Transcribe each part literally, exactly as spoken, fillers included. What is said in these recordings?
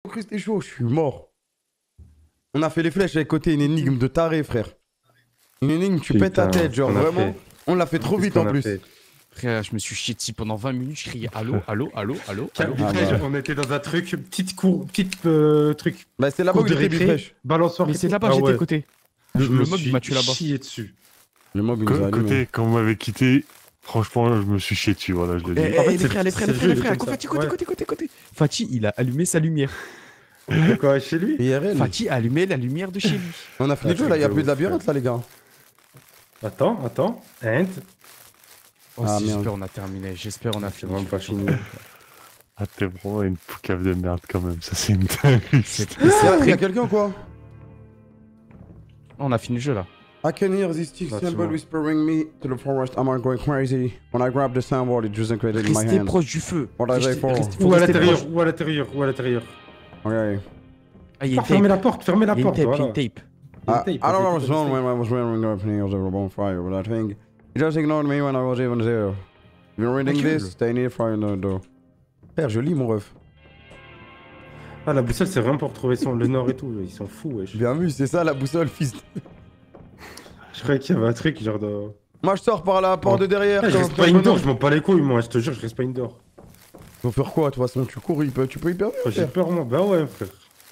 Christ, t'es chaud, je suis mort. On a fait les flèches avec côté une énigme de taré, frère. Une énigme, tu pètes ta tête, genre vraiment. On l'a fait trop vite en plus. Frère, je me suis chié dessus pendant vingt minutes, je criais allô, allô, allô, allô, allô. Ah, bah. On était dans un truc, petite cour, petite euh, truc. Bah c'est là-bas où j'étais Bifresh. Balançoire. Mais c'est là-bas, j'étais à côté. Le, le mob il m'a tué là-bas. Chié dessus. Le mob il nous a allumé. Côté, quand vous m'avez quitté, franchement, je me suis chié dessus, voilà, je le dis. Eh, eh, les frères, les frères, les frères, les frères, Fatih, côté, côté, côté, côté. Fatih, il a allumé sa lumière. Quoi, chez lui? I R L. Fatih a allumé la lumière de chez lui. On a fini le jeu là, y'a plus de labyrinthe là, les gars. Attends, attends. And. Oh, Ah, si, merde. j'espère on a terminé, j'espère on a fini. Vraiment pas fini. Ah, t'es vraiment une poucave de merde quand même, ça c'est une dinguerie. Y'a quelqu'un ou quoi? On a fini le jeu là. I can hear this stick Bah, symbol whispering me to the forest. I'm going crazy. When I grab the symbol, it just created in my Restez hand. proche du feu. What are they for? Ou à l'intérieur, ou à l'intérieur, ou à l'intérieur. Ok. Ah, il y a une Fermez tape. la porte, fermez la Il y a une porte. tape, il y a Voilà. une tape. I, tape, I don't know on what's tape, wrong on when I was wearing the opening of the bonfire, but I think he just ignored me when I was even there. If you're reading Recule. this, stay near from the door. Père, je lis mon ref. Ah, la boussole, c'est vraiment pour retrouver son... le nord et tout. Ils sont fous, wesh. Bien vu, c'est ça la boussole, fils. Je croyais qu'il y avait un truc genre de. Moi, je sors par la porte de derrière. Ah, je quand- reste pas quand- indoor, je m'en bats les couilles, moi, je te jure, je reste pas indoor. Faut faire quoi, de toute façon? Tu cours, il peut, tu peux hyper vite. J'ai peur, moi. Bah ouais, frère.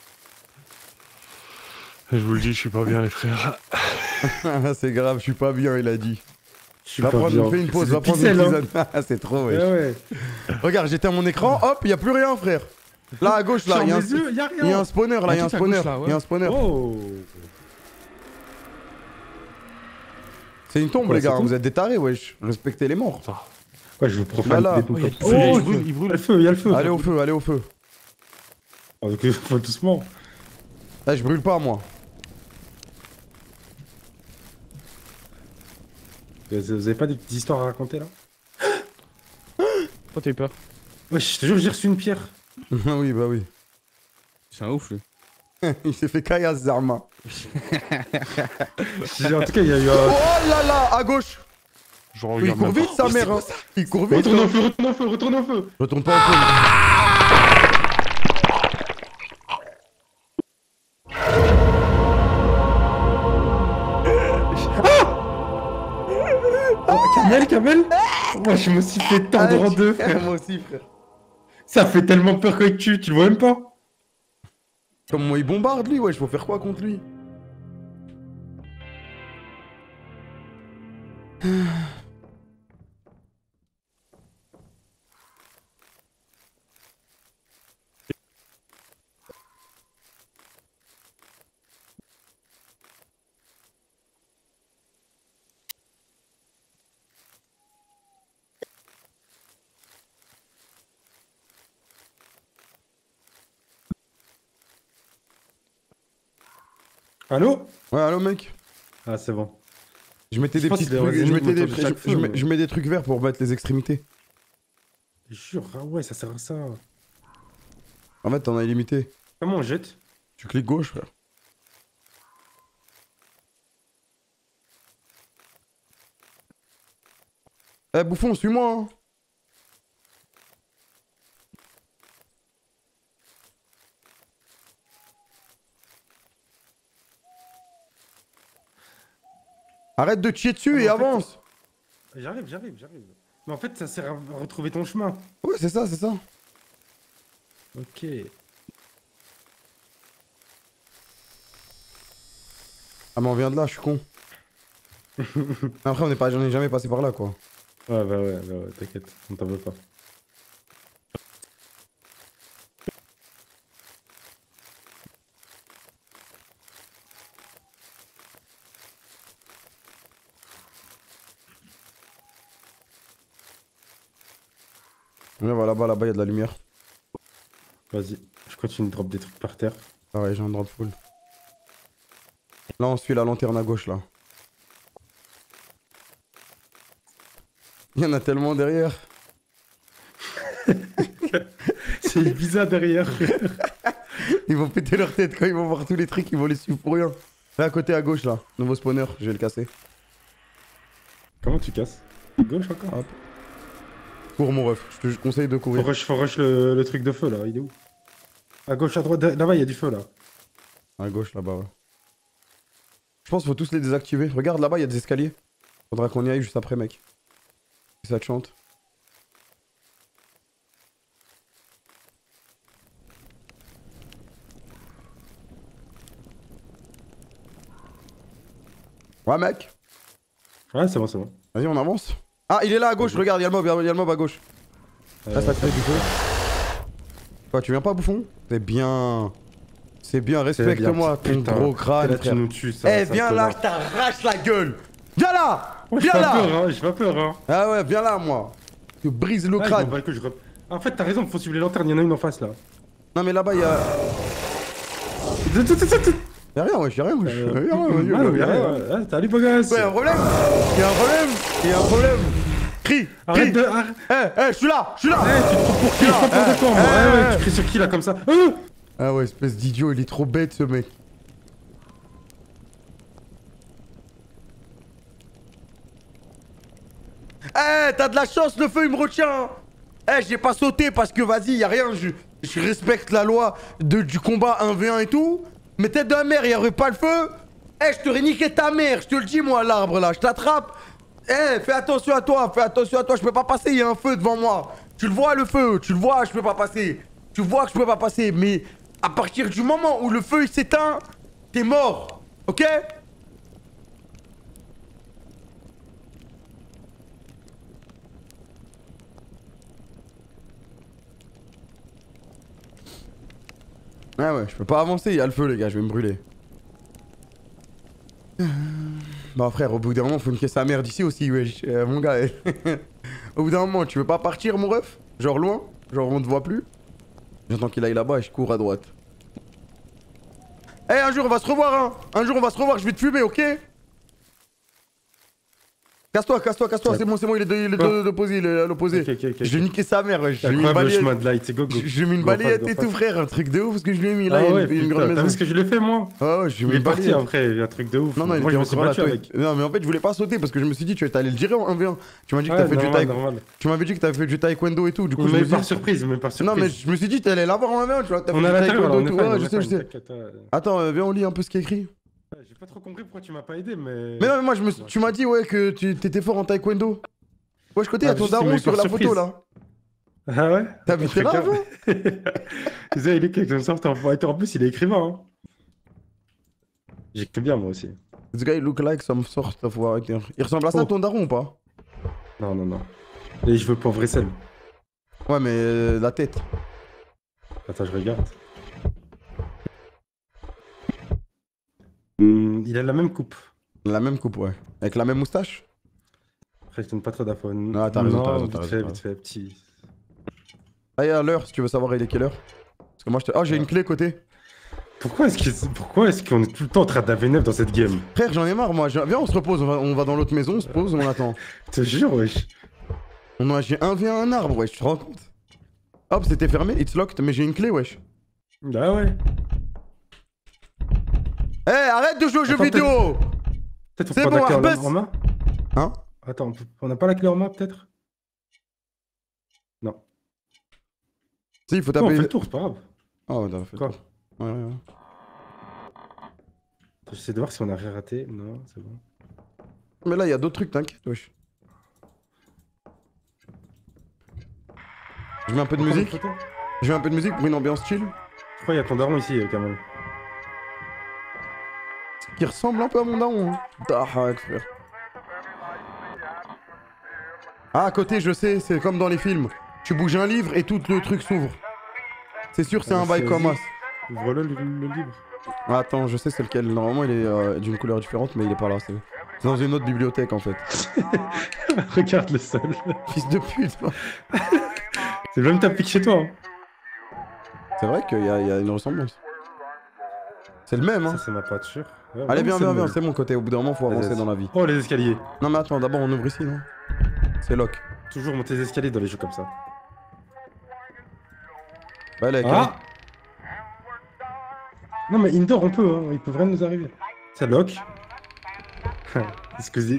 Je vous le dis, je suis pas bien, les frères. C'est grave, je suis pas bien, il a dit. Je suis Va pas prendre, bien. fais une pause, C'est va prendre pixel, une hein. tisane. Ah, c'est trop, Ouais, wesh. ouais. Regarde, j'éteins mon écran, hop, y a plus rien, frère. Là, à gauche, là, Ferme y a un, les yeux, y a y a rien. un spawner, là, y a un tout à spawner. gauche, là, ouais. Y a un spawner. Oh. C'est une tombe, Quoi, les gars, c'est tout vous êtes des tarés, wesh. Respectez les morts. Ouais, je vous profane. Là, là. des tombes Oh, comme- y a le feu, Oh, il brûle, il il brûle. y a le feu, il y a le feu. Allez au feu, allez au feu. Ah, donc, faut doucement. Là, je brûle pas, moi. Vous vous avez pas des petites histoires à raconter, là? Pourquoi t'as eu peur? Ouais, je te jure, j'ai reçu une pierre. Ah oui, bah oui. C'est un ouf lui. Il s'est fait caillasse, Zarma. En tout cas, il y a eu un... Oh là là, à gauche. Je Il regarde court même vite, sa mère. hein. Il court vite. Retourne au feu, retourne au feu, retourne au feu. Je retourne pas au feu. Oh, Kamel, Kamel. Moi, je me suis fait tendre en deux, frère. Moi aussi, frère. Ça fait tellement peur que tu, tu le vois même pas. Comment il bombarde, lui, wesh, faut faire quoi contre lui? Allô? Ouais, allô, mec. Ah, c'est bon. Je mettais Je des pense petits qu'il doit y trucs, avoir je des mettais des, énigmes autour de chaque je, je feu, mets, mais- je mets des trucs verts pour mettre les extrémités. Jure, ah ouais, ça sert à ça. En fait, t'en as illimité. Comment on jette? Tu cliques gauche, frère. Eh, bouffon, suis-moi, hein. Arrête de te chier dessus Ah, mais et en fait, avance. J'arrive, j'arrive, j'arrive. Mais en fait, ça sert à retrouver ton chemin. Ouais, c'est ça, c'est ça. Ok. Ah, mais on vient de là, je suis con. Après, on n'est pas, j'en ai jamais passé par là, quoi. Ouais, bah ouais, bah ouais, t'inquiète, on t'en veut pas. Là, voilà, là-bas, là-bas, il y a de la lumière. Vas-y, je continue de drop des trucs par terre. Ah ouais, j'ai un drop full. Là, on suit la lanterne à gauche, là. Il y en a tellement derrière. C'est bizarre derrière. Ils vont péter leur tête quand ils vont voir tous les trucs, ils vont les suivre pour rien. Là, à côté, à gauche, là. Nouveau spawner, je vais le casser. Comment tu casses? Gauche encore? Hop. Cours, mon ref. Je te conseille de Faut courir. rush, faut rush le, le truc de feu là, il est où? À gauche, à droite, là-bas, il y a du feu, là. À gauche, là-bas, ouais. Je pense qu'il faut tous les désactiver. Regarde, là-bas, il y a des escaliers. Faudra qu'on y aille juste après, mec. Si ça te chante. Ouais, mec. Ouais, c'est bon, c'est bon. Vas-y, on avance. Ah, il est là à gauche, regarde, il y a le mob, il y a le mob à gauche. Là, ça te fait du feu. Quoi, tu viens pas, bouffon? C'est bien. C'est bien, respecte-moi, ton gros crâne. Là, tu nous tues, ça. Eh, viens là, je t'arrache la gueule. Viens là. Oh, Viens j'ai là. pas peur, hein, j'ai pas peur, hein. Ah ouais, viens là, moi. Tu brises le Ah, crâne. que je... En fait, t'as raison, faut suivre les lanternes, il y en a une en face, là. Non, mais là-bas, il y a. Y'a rien, wesh, y'a rien, wesh. Y'a rien, wesh. Ah, non, y'a rien. Ah, salut, beau gosse. Ouais, y'a un problème. Y'a un problème. Y'a un problème. Crie. Arrête de. Arrête. Eh, eh, je suis là, je suis là. Eh, tu te prends pour qui? Je prends pour de quoi, moi. Ouais, ouais, tu cries sur qui, là, comme ça? Ah ouais, espèce d'idiot, il est trop bête, ce mec. Eh, t'as de la chance, le feu il me retient. Eh, j'ai pas sauté parce que vas-y, y a rien, je, je respecte la loi de, du combat un v un et tout. Mais tête de la mère, y aurait pas le feu. Eh, je t'aurais niqué ta mère, je te le dis moi, l'arbre là, je t'attrape. Eh, fais attention à toi, fais attention à toi, je peux pas passer, y a un feu devant moi. Tu le vois le feu, tu le vois, je peux pas passer. Tu vois que je peux pas passer, mais à partir du moment où le feu il s'éteint, t'es mort, ok? Ah ouais, je peux pas avancer, il y a le feu les gars, je vais me brûler. Bah frère, au bout d'un moment, faut me casser sa merde ici aussi, wesh, euh, mon gars. Au bout d'un moment, tu veux pas partir mon ref? Genre loin? Genre on te voit plus? J'entends qu'il aille là-bas et je cours à droite. Eh, hey, un jour on va se revoir, hein. Un jour on va se revoir, je vais te fumer, ok? Casse-toi, casse-toi, casse-toi, ouais. C'est bon, c'est bon, il est de, il est de, d'opposé, il est à l'opposé. Okay, okay, okay, je vais niquer sa mère, ouais. Je lui ai mis une balayette. Go, go. Je lui ai mis une balayette et tout, frère, un truc de ouf, ce que je lui ai mis là, ah il y a ouais, une, putain, une grande maison. T'as vu ce que je l'ai fait, moi? Ah ouais, je lui ai mis une une balayette. Après, un truc de ouf. Non, non, il moi, était je me suis battu avec. Non, mais en fait, je voulais pas sauter parce que je me suis dit, tu allais le gérer en un v un. Tu m'as dit que t'as fait du taekwondo. Tu m'avais dit que t'avais fait du taekwondo et tout, du coup, je me pas surprise, mais pas surprise. Non, mais je me suis dit, t'allais l'avoir en un v un, tu vois. On a la taekwondo et tout, ouais, je sais, je sais. Attends, viens, on lit un peu ce qui est écrit. J'ai pas trop compris pourquoi tu m'as pas aidé, mais. Mais non, mais moi, je me... tu m'as dit, ouais, que tu t'étais fort en taekwondo. Wesh, côté, y'a ton daron sur la photo là. Ah ouais? T'as vu, t'es là avant? Tu sais, il est quelque sorte en en plus, il est écrivain. Hein. J'écris bien, moi aussi. This guy look like some sort of writer. Il ressemble à ça, oh. Ton daron ou pas? Non, non, non. Et je veux pas vrai sel. Ouais, mais euh, la tête. Attends, je regarde. Mmh, il a la même coupe. La même coupe, ouais. Avec la même moustache? Après, je donne pas trop d'infos. Ah, t'as raison, t'as raison, t'as raison. Vite fait, vite fait, petit. Ah, il y a l'heure, si tu veux savoir, il est quelle heure? Parce que moi, je te... Ah, j'ai une clé côté. Pourquoi est-ce qu'on Pourquoi est-ce qu'on est tout le temps en train d'A V neuf dans cette game? Frère, j'en ai marre, moi. Viens, on se repose, on va, on va dans l'autre maison, on se pose, on attend. Je te jure, wesh. On a... J'ai un v un arbre, wesh, tu te rends compte? Hop, c'était fermé, it's locked, mais j'ai une clé, wesh. Bah ouais. Eh, hey, arrête de jouer aux jeux vidéo! Peut-être on prend la clé en main? Hein? Attends, on n'a pas la clé en main, peut-être? Non. Si, il faut taper... Oh, on fait le tour, c'est pas grave. Oh, on a fait le tour. Ouais, ouais, ouais. J'essaie de voir si on a rien raté. Non, c'est bon. Mais là, il y a d'autres trucs, t'inquiète, wesh. Je mets un peu de musique. Je mets un peu de musique pour une ambiance chill. Je crois qu'il y a ton daron ici, quand même. Qui ressemble un peu à mon daron. Hein. Dark, frère. Ah, à côté, je sais, c'est comme dans les films. Tu bouges un livre et tout le truc s'ouvre. C'est sûr, c'est ah, un bail comme as. Ouvre-le, le, le livre. Ah, attends, je sais c'est lequel. Normalement, il est euh, d'une couleur différente, mais il est pas là. C'est dans une autre bibliothèque, en fait. Regarde le sol. Fils de pute. C'est le même tapis que chez toi. Hein. C'est vrai qu'il y, y a une ressemblance. C'est le même, hein. Ça, c'est ma peinture. Ouais, allez, viens, viens, viens, c'est mon côté. Au bout d'un moment, faut avancer dans la vie. Oh, les escaliers. Non, mais attends, d'abord, on ouvre ici, non? C'est lock. Toujours monter les escaliers dans les jeux comme ça. Ouais, les ah non, mais indoor, on peut, hein. Il peut rien nous arriver. C'est lock. Excusez.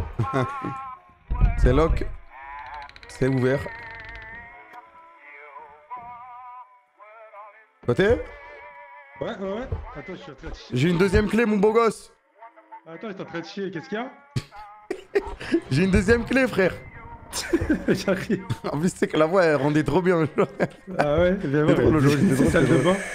C'est lock. C'est ouvert. Côté? Ouais, ouais, ouais. Attends, je suis en train de chier. J'ai une deuxième clé, mon beau gosse. Attends, je suis en train de chier. Qu'est-ce qu'il y a? J'ai une deuxième clé, frère. J'arrive. En plus, c'est que la voix, elle rendait trop bien. Ah ouais, viens voir. drôle, le jeu, c'est drôle, C'est salle c'est de bain.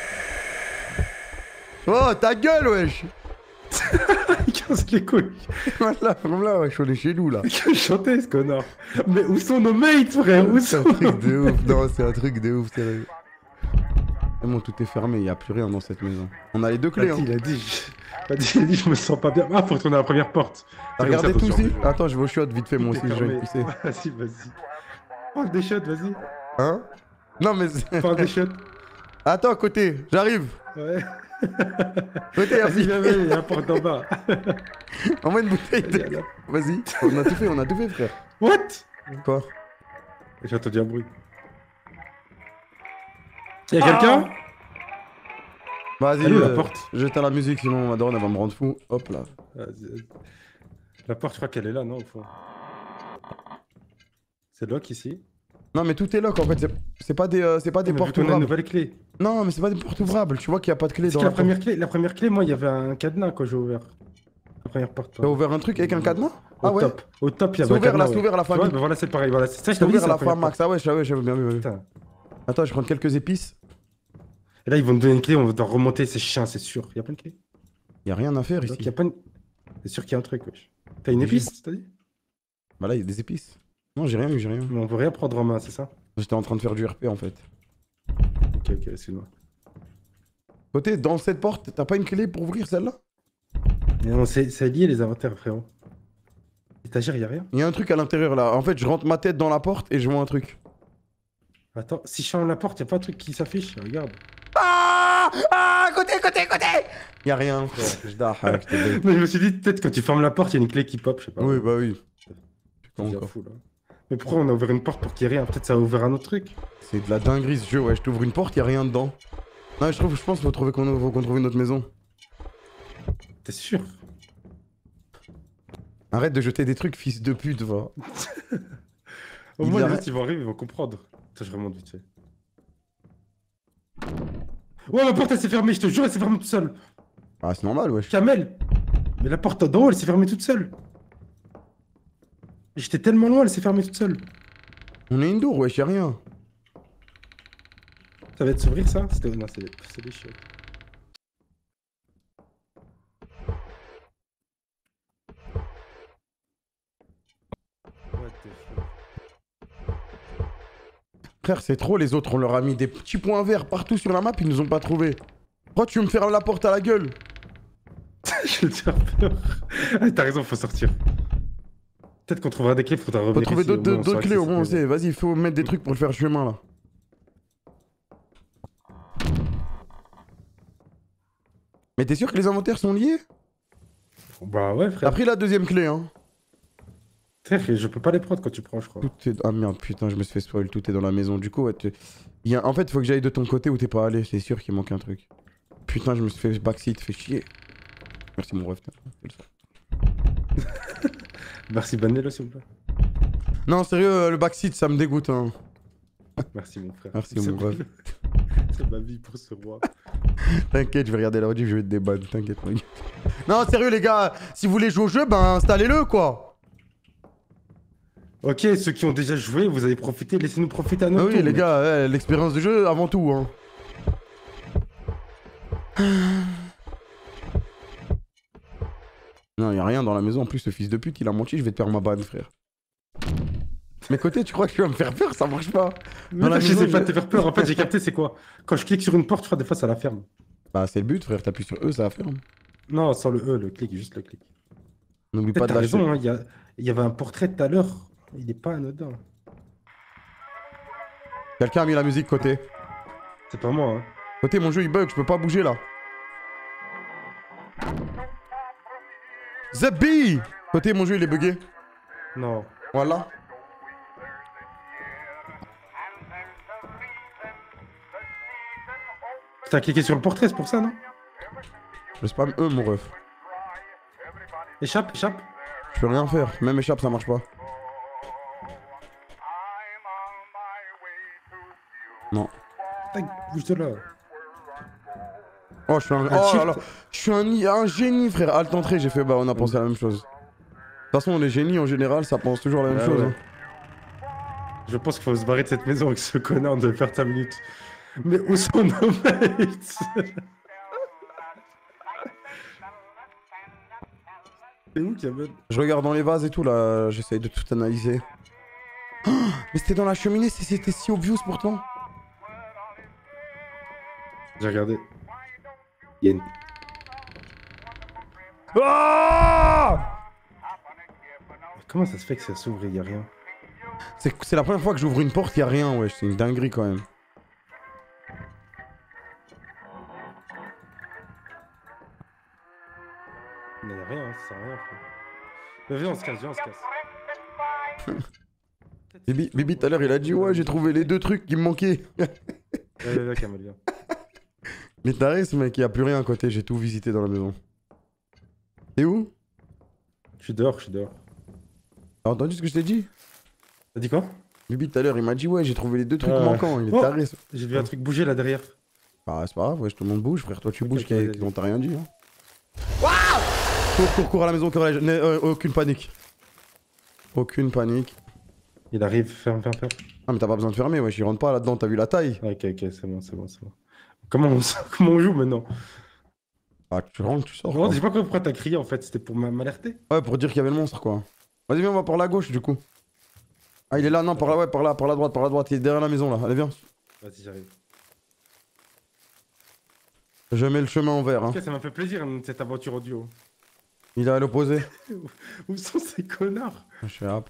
Oh, ta gueule, wesh. Il casse les couilles. Voilà, comme là, wesh, on est chez nous, là. Que chanter, ce connard. Mais où sont nos mates, frère? Où C'est un sont truc de ouf. Non, c'est un truc de ouf, sérieux. C'est bon, tout est fermé, il n'y a plus rien dans cette maison. On a les deux clés, hein. Il a dit, je... il a dit, il a dit, je me sens pas bien. Ah, faut retourner à la première porte. T'as regardé tout aussi? Attends, Attends, je vais au shot vite fait, moi aussi, je vais me pousser. Vas-y, vas-y. Parle des shots, vas-y. Hein? Non, mais. Parle des shots. Attends, côté, j'arrive. Ouais. Côté, Vas-y, vas-y. viens, viens, il y a la porte d'en bas. Envoie une bouteille de. Vas-y, on a tout fait, on a tout fait, frère. What? Quoi? J'ai entendu un bruit. Y'a quelqu'un? Vas-y, Allez, la euh, porte. j'éteins la musique, sinon ma daronne elle va me rendre fou. Hop là. Vas-y, vas-y. La porte, je crois qu'elle est là, non, au fond. C'est lock ici. Non, mais tout est lock en fait, c'est- c'est pas des, euh, c'est pas des Mais portes vu qu'on a une ouvrables. nouvelle clé. Non, mais c'est pas des portes ouvrables, tu vois qu'il y a pas de clé Parce dans que la la porte. première clé, la première clé, moi, il y avait un cadenas quand j'ai ouvert. La première porte. T'as ouvert un truc avec un cadenas? Au Ah ouais? top. Au top, il y C'est avait un ouvert là, cadenas. c'est ouais. ouvert la Tu vois, famille. bah voilà, c'est pareil. Voilà. Ça, je C'est t'avais dit, ouvert c'est la la première femme Max, ah ouais, j'avais j'avais bien vu. Putain. Attends, je prends quelques épices. Et là, ils vont nous donner une clé, on doit remonter, c'est chiant, c'est sûr. Il y a pas de clé. Y a rien à faire Donc, ici. y a pas une... C'est sûr qu'il y a un truc, wesh. T'as une épice, t'as dit? Bah là, il y a des épices. Non, j'ai rien eu, j'ai rien eu. Mais on peut rien prendre en main, c'est ça? J'étais en train de faire du R P en fait. Ok, ok, excuse-moi. Côté, dans cette porte, t'as pas une clé pour ouvrir celle-là? Mais non, c'est c'est lié les inventaires, frérot. Étagère, y a rien? Il y a un truc à l'intérieur là. En fait, je rentre ma tête dans la porte et je vois un truc. Attends, si je ferme la porte, y a pas un truc qui s'affiche? Regarde. Ah! Ah! Côté, côté, côté! Y a rien, frère. Je dors, je te dis. Mais je me suis dit, peut-être quand tu fermes la porte, y a une clé qui pop, je sais pas. Oui, bah oui. Ça devient fou, là. Mais pourquoi on a ouvert une porte pour qu'il y ait rien? Peut-être ça a ouvert un autre truc. C'est de la dinguerie ce jeu, ouais. Je t'ouvre une porte, y a rien dedans. Non, je trouve, je pense qu'il faut trouver qu'on faut qu'on trouve une autre maison. T'es sûr? Arrête de jeter des trucs, fils de pute, va. Au Il moins, y a les rien. autres, ils vont arriver, ils vont comprendre. Attends, je remonte vite fait. Ouais, ma porte, elle s'est fermée, je te jure, elle s'est fermée toute seule. Ah, c'est normal, wesh. Kamel! Mais la porte d'en haut, elle s'est fermée toute seule. J'étais tellement loin, elle s'est fermée toute seule. On est indoor, wesh, y a rien. Ça va être s'ouvrir, ça? C'était... Non, c'est c'est des chiottes. What the fuck? Frère, c'est trop, les autres, on leur a mis des petits points verts partout sur la map, ils nous ont pas trouvé. Pourquoi tu veux me fermes la porte à la gueule? Je vais te faire peur. Ah, t'as raison, faut sortir. Peut-être qu'on trouvera des clés, faudra revenir Faut trouver ici, d'autres au moins, on d'autres saura clés, que au moins, on c'est sait. Vas-y, faut mettre des trucs pour le faire chemin, là. Mais t'es sûr que les inventaires sont liés? Bah ouais, T'as frère. pris la deuxième clé, hein? Frère, je peux pas les prendre quand tu prends, je crois. Tout est... Ah merde, putain, je me suis fait spoil, tout est dans la maison. Du coup, ouais, tu- il y a... en fait, faut que j'aille de ton côté où t'es pas allé, c'est sûr qu'il manque un truc. Putain, je me suis fait backseat, fait chier. Merci mon ref. Merci, bannez-le, s'il vous plaît. Non, sérieux, euh, le backseat, ça me dégoûte, hein. Merci, mon frère. Merci, C'est mon ref. C'est ma vie pour ce roi. T'inquiète, je vais regarder la rediff, je vais te débanner, t'inquiète. t'inquiète. Non, sérieux, les gars, si vous voulez jouer au jeu, ben installez-le, quoi. Ok, ceux qui ont déjà joué, vous avez profité, laissez-nous profiter à Ah notre oui, tour, les mec. gars, ouais, l'expérience de jeu avant tout, hein. Non, y'a rien dans la maison. En plus, ce fils de pute, il a menti. Je vais te faire ma banne, frère. Mais côté, tu crois que tu vas me faire peur? Ça marche pas. Mais Dans la je sais maison, pas je- te faire peur. En fait, j'ai capté, c'est quoi? Quand je clique sur une porte, je crois des fois ça la ferme. Bah, c'est le but, frère. T'appuies sur E, ça va faire. Non, sans le E, le clic, juste le clic. N'oublie Peut-être pas de t'as lâcher. raison, hein, il y, a- il y avait un portrait tout à l'heure. Il est pas anodin. Quelqu'un a mis la musique côté. C'est pas moi, hein. Côté, mon jeu, il bug. Je peux pas bouger là. The Bee. Côté, mon jeu, il est bugué. Non. Voilà. T'as cliqué sur le portrait, c'est pour ça, non? Je spam E, mon ref. Échappe, échappe. Je peux rien faire. Même échappe, ça marche pas. Non. Tac, bouge de là. Oh, je suis un. Un Oh cheat. là là. Je suis un, un génie, frère. Halte entrée, j'ai fait. Bah, on a pensé à la même chose. De toute façon, les génies en général, ça pense toujours la même Ah chose. ouais. hein. Je pense qu'il faut se barrer de cette maison avec ce connard de faire ta minute. Mais où sont nos mates? C'est où, Kamel? Je regarde dans les vases et tout là, j'essaye de tout analyser. Oh, mais c'était dans la cheminée, c'est- c'était si obvious pourtant. J'ai regardé. Il y a une... Ah Comment ça se fait que ça s'ouvre et il y a rien? c'est c'est la première fois que j'ouvre une porte, y a rien, wesh, c'est une dinguerie quand même. Il n'y a rien, hein, ça sert à rien, frère. Mais viens, on se casse, viens, on se casse. Bibi, Bibi tout à l'heure il a dit ouais j'ai trouvé les deux trucs qui me manquaient. Viens, viens, viens, Kamel, viens. Mais taré ce mec, y a plus rien à côté, j'ai tout visité dans la maison. T'es où? Je suis dehors, je suis dehors. T'as entendu ce que je t'ai dit? T'as dit quoi? Bibi tout à l'heure il m'a dit ouais j'ai trouvé les deux trucs Euh, manquants, il est oh. taré. ce- J'ai vu un truc bouger là derrière. Bah c'est pas grave, wesh tout le monde bouge frère, toi tu Ok, bouges ok, qui vas-y. on t'a rien dit. Hein. Cours, cours, cours à la maison, cours à la- n'aie, euh, aucune panique. Aucune panique. Il arrive, ferme, ferme, ferme. Ah mais t'as pas besoin de fermer, wesh, il rentre pas là-dedans, t'as vu la taille? Ok, ok, c'est bon, c'est bon, c'est bon. Comment on, comment on joue maintenant? Ah tu rentres, tu sors. Vraiment, quoi. j'ai pas compris pourquoi t'as crié en fait, c'était pour m'a- m'alerter. Ouais pour dire qu'il y avait le monstre quoi. Vas-y viens on va par la gauche du coup. Ah il est là, non par là, ouais par là, par la droite, par la droite, il est derrière la maison là, allez viens. Vas-y, j'arrive. Je mets le chemin en vert hein. Ok, ça m'a fait plaisir hein, cette aventure audio. Il est à l'opposé. Où sont ces connards? Je fais hop.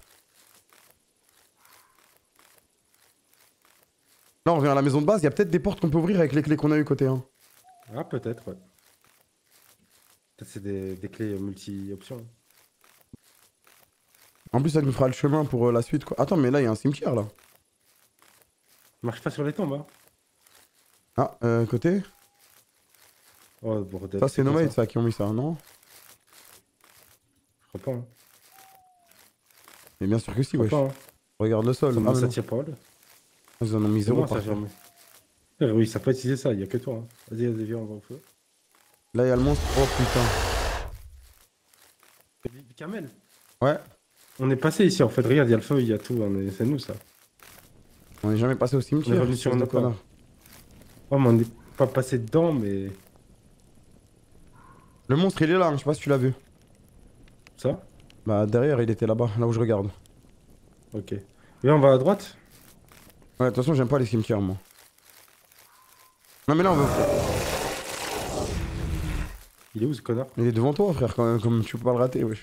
Là on revient à la maison de base, il y a peut-être des portes qu'on peut ouvrir avec les clés qu'on a eu côté un. Ah, peut-être, ouais. Peut-être c'est des, des clés multi-options. En plus ça nous fera le chemin pour euh, la suite quoi. Attends mais là il y a un cimetière là. Marche pas sur les tombes, hein. Ah euh, côté. Oh, bordel. Ça c'est nos quoi, mates ça qui ont mis ça, non? Je crois pas, hein. Mais bien sûr que si Je wesh. crois pas, hein. Regarde le sol. Ça, Ah, mais ça non. tire pas, là. Ils en ont mis C'est zéro moi, ça, par j'ai remis. Eh oui, ça peut utiliser ça, il y a que toi. Hein. Vas-y, vas-y, viens, on va au feu. Là il y a le monstre. Oh putain. Kamel, Ouais. on est passé ici, en fait. Regarde, il y a le feu, il y a tout. on est- C'est nous, ça. On est jamais passé au On cimetière. est revenu sur espèce un de connard. Oh, mais on n'est pas passé dedans, mais. Le monstre il est là, hein, je sais pas si tu l'as vu. Ça? Bah derrière il était là-bas, là où je regarde. Ok. Viens, on va à droite. Ouais, de toute façon j'aime pas les cimetières moi. Non mais là on veut... Il est où, ce connard? Il est devant toi frère quand même, comme tu peux pas le rater wesh.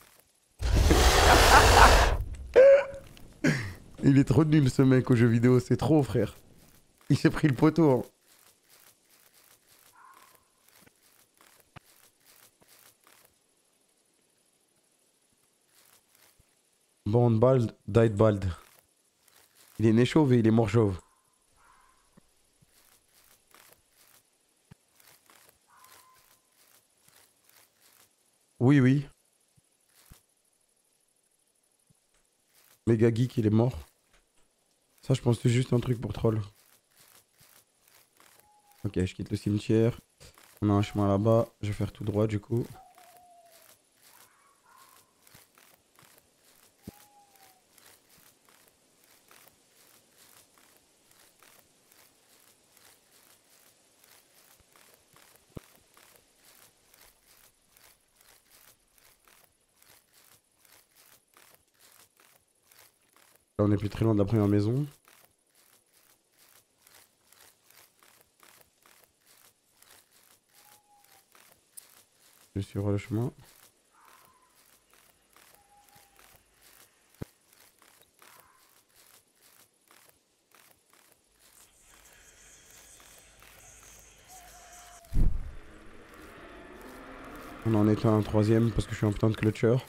Il est trop nul ce mec aux jeux vidéo, c'est trop frère. Il s'est pris le poteau. Hein. Born bald, died bald. Il est né chauve et il est mort chauve. Oui, oui. Méga geek, il est mort. Ça, je pense que c'est juste un truc pour troll. Ok, je quitte le cimetière. On a un chemin là-bas. Je vais faire tout droit du coup. Là, on est plus très loin de la première maison. Je suis sur le chemin. On en éteint un troisième parce que je suis un putain de clutcher.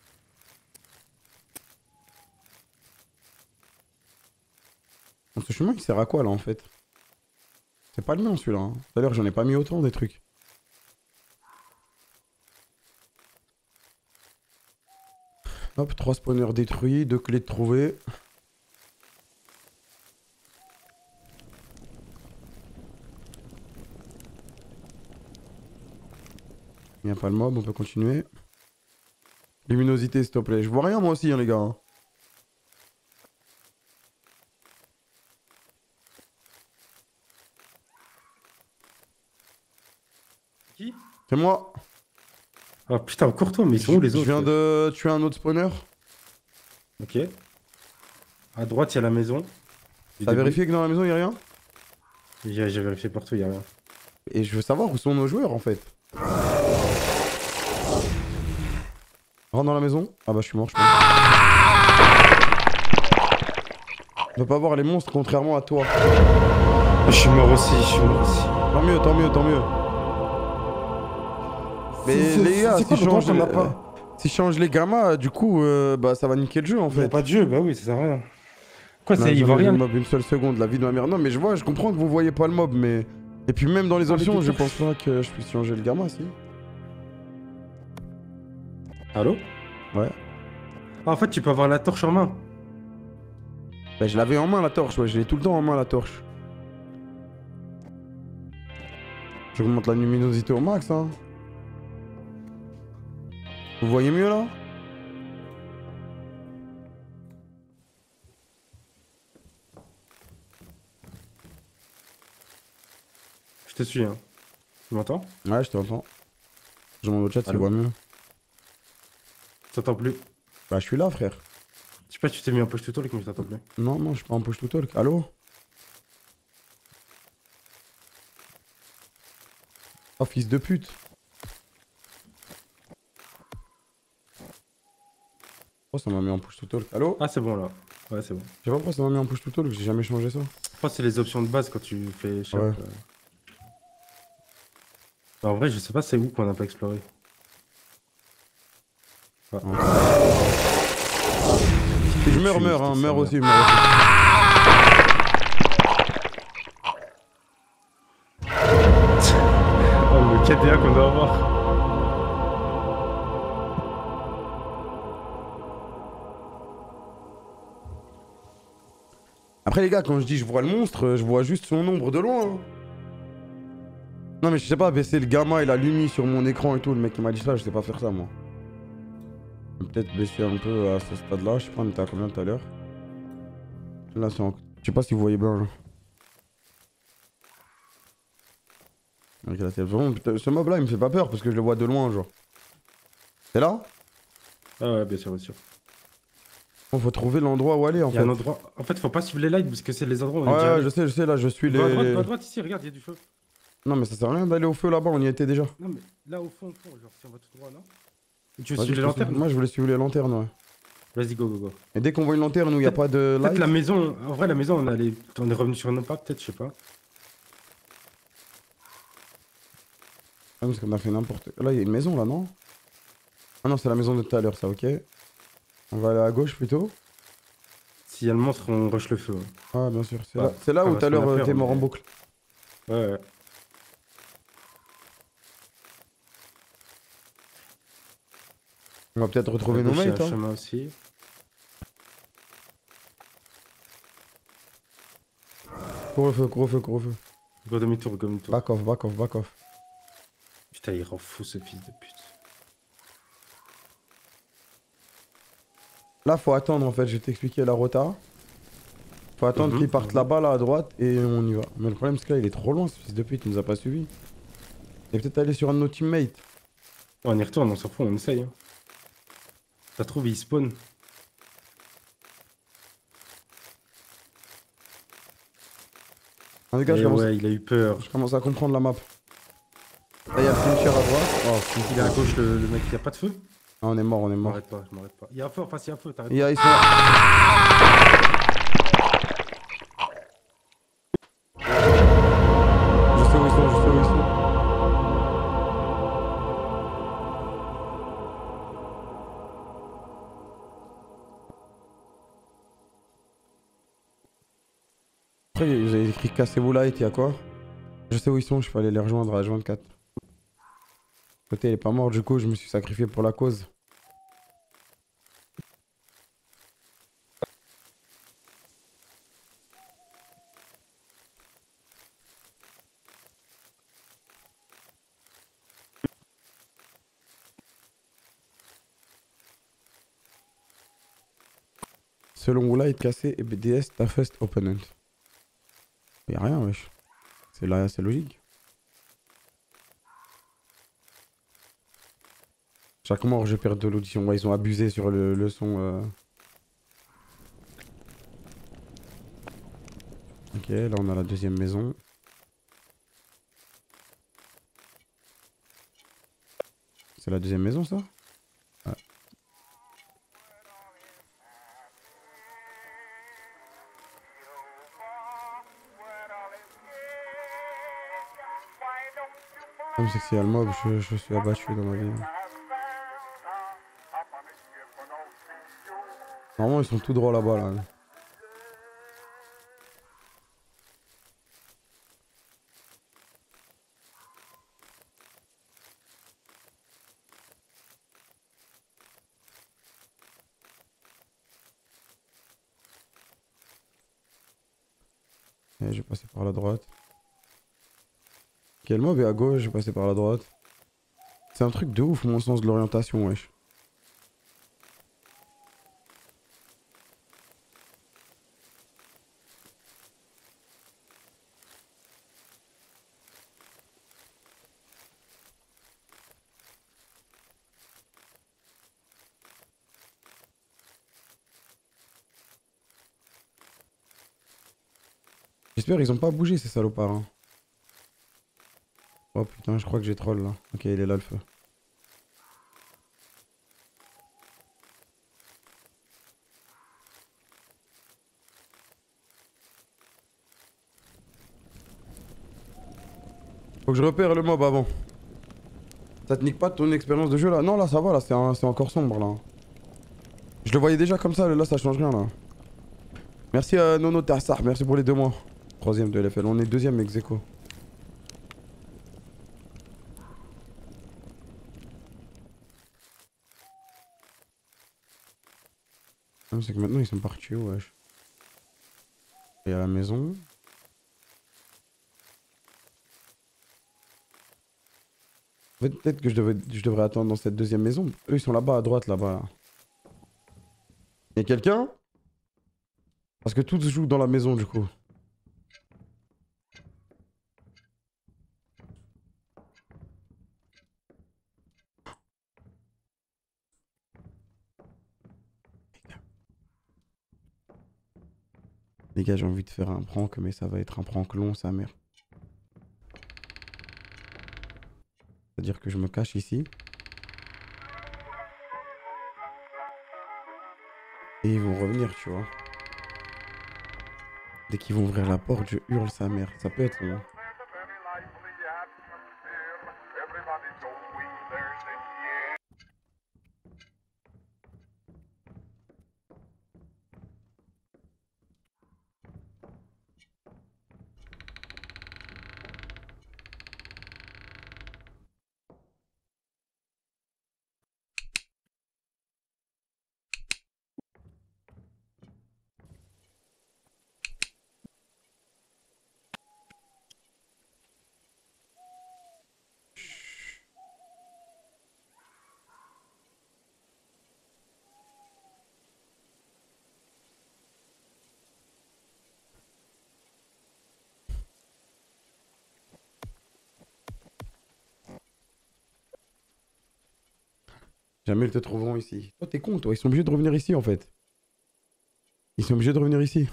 Ce chemin il sert à quoi là en fait? C'est pas le mien celui-là. Hein. Tout à l'heure j'en ai pas mis autant des trucs. Hop, trois spawners détruits, deux clés de trouver. Il n'y a pas le mob, on peut continuer. Luminosité, s'il te plaît. Je vois rien, moi aussi, hein, les gars. Hein. Qui? C'est moi. Oh putain, encore toi, mais ils sont où les Je autres? viens de tuer un autre spawner. Ok. À droite, il y a la maison. T'as vérifié que dans la maison, il n'y a rien? J'ai j'ai vérifié partout, il y a rien. Et je veux savoir où sont nos joueurs, en fait. Rentre dans la maison. Ah bah, je suis mort, je pense. On peut pas voir les monstres, contrairement à toi. Je suis mort aussi, je suis mort aussi. Tant mieux, tant mieux, tant mieux. Mais les gars, si je change, qu'on a les- pas? si je change les gammas, du coup, euh, bah ça va niquer le jeu en Il y a fait. pas de jeu, bah oui, ça sert à rien. Quoi, Non, c'est, il jamais voit vu rien. le mob une seule seconde, la vie de ma mère. Non, mais je vois, je comprends que vous voyez pas le mob, mais. Et puis même dans les Ah, options, mais je putain. pense pas que je puisse changer le gamma, si. Allô? Ouais. Ah, en fait, tu peux avoir la torche en main. Bah, je l'avais en main la torche, ouais, je l'ai tout le temps en main la torche. J'augmente la luminosité au max, hein. Vous voyez mieux là? Je te suis, hein. Tu m'entends? Ouais, je t'entends. Je demande au chat s'il Allô? voit mieux. Je t'entends plus. Bah, je suis là, frère. Je sais pas si tu t'es mis en push to talk, mais je t'entends plus. Non, non, je suis pas en push to talk. Allô? Oh, fils de pute. Oh, ça m'a mis en push to talk. Allô? Ah, c'est bon là. Ouais, c'est bon. Je sais pas pourquoi ça m'a mis en push to talk, j'ai jamais changé ça. Je pense que c'est les options de base quand tu fais chaque. Ouais. euh. Bah, en vrai, je sais pas c'est où qu'on n'a pas exploré. Ah. Si je meurs, suis- meurs, hein, c'était meurs ça, aussi, meurs aussi. Oh, le K D A qu'on doit avoir. Après, les gars, quand je dis je vois le monstre, je vois juste son ombre de loin. hein. Non, mais je sais pas baisser le gamma et la lumi sur mon écran et tout. Le mec qui m'a dit ça, je sais pas faire ça, moi. Je vais peut-être baisser un peu à ce stade-là. Je sais pas, on était à combien tout à l'heure? Là, c'est en... Je sais pas si vous voyez bien, là. Ok, là, c'est vraiment... Putain, ce mob-là, il me fait pas peur parce que je le vois de loin, genre. C'est là? Ah ouais, bien sûr, bien sûr. Bon, faut trouver l'endroit où aller, en Il y fait. a un endroit. En fait, faut pas suivre les lights parce que c'est les endroits où on est Ouais, déjà ouais, allé. je sais, je sais, là, je suis Va à droite, les... va à droite, ici, regarde, il y a du feu. Non, mais ça sert à rien d'aller au feu là-bas, on y était déjà. Non, mais là au fond, au fond, genre si on va tout droit là. Tu veux Vas-y, suivre les je te suis. lanternes? Moi, je voulais suivre les lanternes, ouais. Vas-y, go, go, go. Et dès qu'on voit une lanterne où il n'y a pas de Peut-être light... la maison, en vrai, la maison, on, allait... on est revenu sur nos pas, peut-être, je sais pas. Ah, parce qu'on a fait n'importe... Là, il y a une maison, là, non? Ah non, c'est la maison de tout à l'heure, ça, ok. On va aller à gauche, plutôt. S'il y a le monstre, on rush le feu. Ouais, Ah, bien sûr. C'est Ouais, là, c'est là ça où va tout à se l'heure, faire euh, peur, t'es mort en mais- boucle. ouais. ouais. On va peut-être retrouver À nos gauche, il y a mates, un hein. chemin aussi. Couvre-feu, couvre-feu, couvre-feu. Go demi-tour, go demi-tour. Back off, back off, back off. Putain, il rend fou ce fils de pute. Là, faut attendre, en fait. Je vais t'expliquer la rota. Faut attendre Mhm, qu'il parte mhm. là-bas, là, à droite, et on y va. Mais le problème, c'est que là, il est trop loin, ce fils de pute. Il nous a pas suivis. Il est peut-être allé sur un de nos teammates. Ouais, on y retourne, on s'en fout, on essaye. Hein. Ça se trouve, il spawn. En tout cas, Et je commence... ouais, il a eu peur. je commence à comprendre la map. Là, il y a le cimetière à droite. Oh, Il est à gauche, le, le mec, il y a pas de feu? Ah, on est mort, on est Je mort. m'arrête pas, je m'arrête pas. Il y a un feu, en face, il y a un feu, t'arrêtes Il y pas. a, ils sont là. Je sais où ils sont, je sais où ils sont. Après, vous avez écrit cassez-vous là et il y a quoi? Je sais où ils sont, je peux aller les rejoindre à H vingt-quatre. Côté, il est pas mort, du coup, je me suis sacrifié pour la cause. Selon Woolite, cassé et B D S, toughest opponent. Y'a rien, wesh. C'est là, c'est logique. Chaque mort, je perds de l'audition. Ouais, ils ont abusé sur le, le son. Euh... Ok, là on a la deuxième maison. C'est la deuxième maison, ça? Ouais. Comme c'est que c'est Almob, je, je suis abattu dans ma vie. Normalement, ils sont tout droits là-bas, là. Et je vais passer par la droite. Quel mob est à gauche, je vais passer par la droite. C'est un truc de ouf, mon sens de l'orientation, wesh. J'espère qu'ils ont pas bougé ces salopards. Hein. Oh putain, je crois que j'ai troll là. Ok, il est là le feu. Faut que je repère le mob avant. Ça te nique pas ton expérience de jeu là? Non, là ça va, là c'est encore sombre là. Je le voyais déjà comme ça, là ça change rien là. Merci à Nono Tassar, merci pour les deux mois. Troisième de L F L, on est deuxième ex aequo. C'est que maintenant ils sont partis où, wesh. Et à la maison. En fait, peut-être que je, devais, je devrais attendre dans cette deuxième maison. Eux ils sont là-bas à droite, là-bas. Là. Y'a quelqu'un? Parce que tout se joue dans la maison du coup. Les gars, j'ai envie de faire un prank, mais ça va être un prank long, sa mère. C'est-à-dire que je me cache ici. Et ils vont revenir, tu vois. Dès qu'ils vont ouvrir la porte, je hurle sa mère. Ça peut être long. Jamais ils te trouveront ici. Toi, t'es con, toi. Ils sont obligés de revenir ici, en fait. Ils sont obligés de revenir ici.